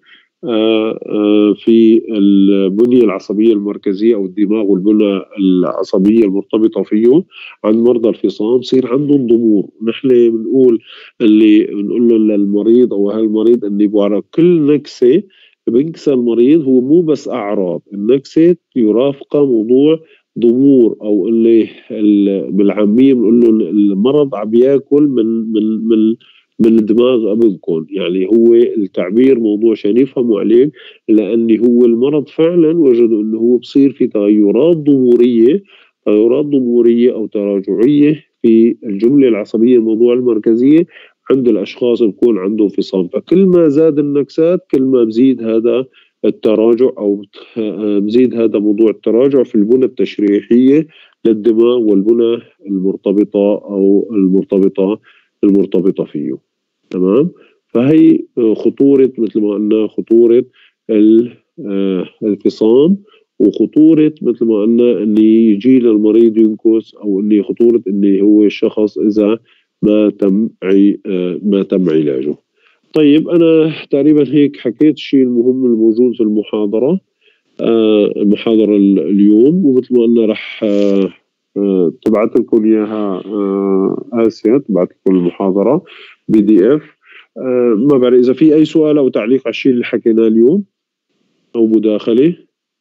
Speaker 1: في البنية العصبية المركزية أو الدماغ والبنية العصبية المرتبطة فيه. عند مرضى الفصام بصير عندهم ضمور. نحن بنقول اللي بنقول له للمريض أو هالمريض إني بعرف كل نكسة بنكسى المريض هو مو بس أعراض، النكسة يرافقه موضوع ضمور، أو اللي بالعامية بنقول له المرض عم ياكل من من من من الدماغ ابنكم. يعني هو التعبير موضوع عشان يفهموا عليه، لأن هو المرض فعلا وجدوا انه هو بصير في تغيرات ضموريه تغيرات ضموريه او تراجعيه في الجمله العصبيه الموضوع المركزيه عند الاشخاص اللي بكون عندهم فصام. فكل ما زاد النكسات كل ما بزيد هذا التراجع او بزيد هذا موضوع التراجع في البنى التشريحيه للدماغ والبنى المرتبطه او المرتبطه المرتبطه فيه. تمام؟ فهي خطورة مثل ما قلنا خطورة الفصام، وخطورة مثل ما قلنا ان يجي للمريض ينكس، او ان خطورة ان هو الشخص اذا ما تم ما تم علاجه. طيب انا تقريبا هيك حكيت الشيء المهم الموجود في المحاضرة المحاضرة اليوم. ومثل ما قلنا رح تبعت لكم اياها آسيا، تبعت لكم المحاضرة بي دي اف. أه ما بعرف اذا في اي سؤال او تعليق على الشيء اللي حكيناه اليوم او مداخله.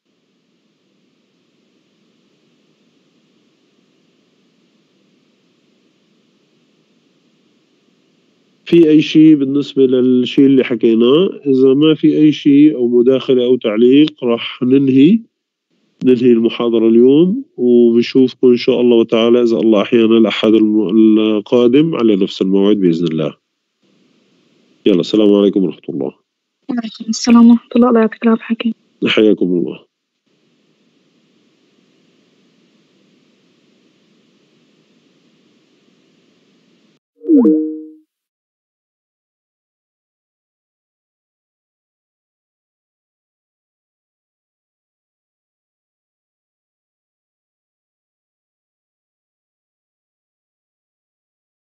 Speaker 1: في اي شيء بالنسبه للشيء اللي حكيناه؟ اذا ما في اي شيء او مداخله او تعليق راح ننهي ننهي المحاضره اليوم، وبنشوفكم ان شاء الله تعالى اذا الله احيانا الاحد القادم على نفس الموعد باذن الله. يلا السلام عليكم ورحمة الله.
Speaker 4: وعليكم السلام ورحمة الله. الله يعطيك العافية حكيم.
Speaker 1: حياكم الله.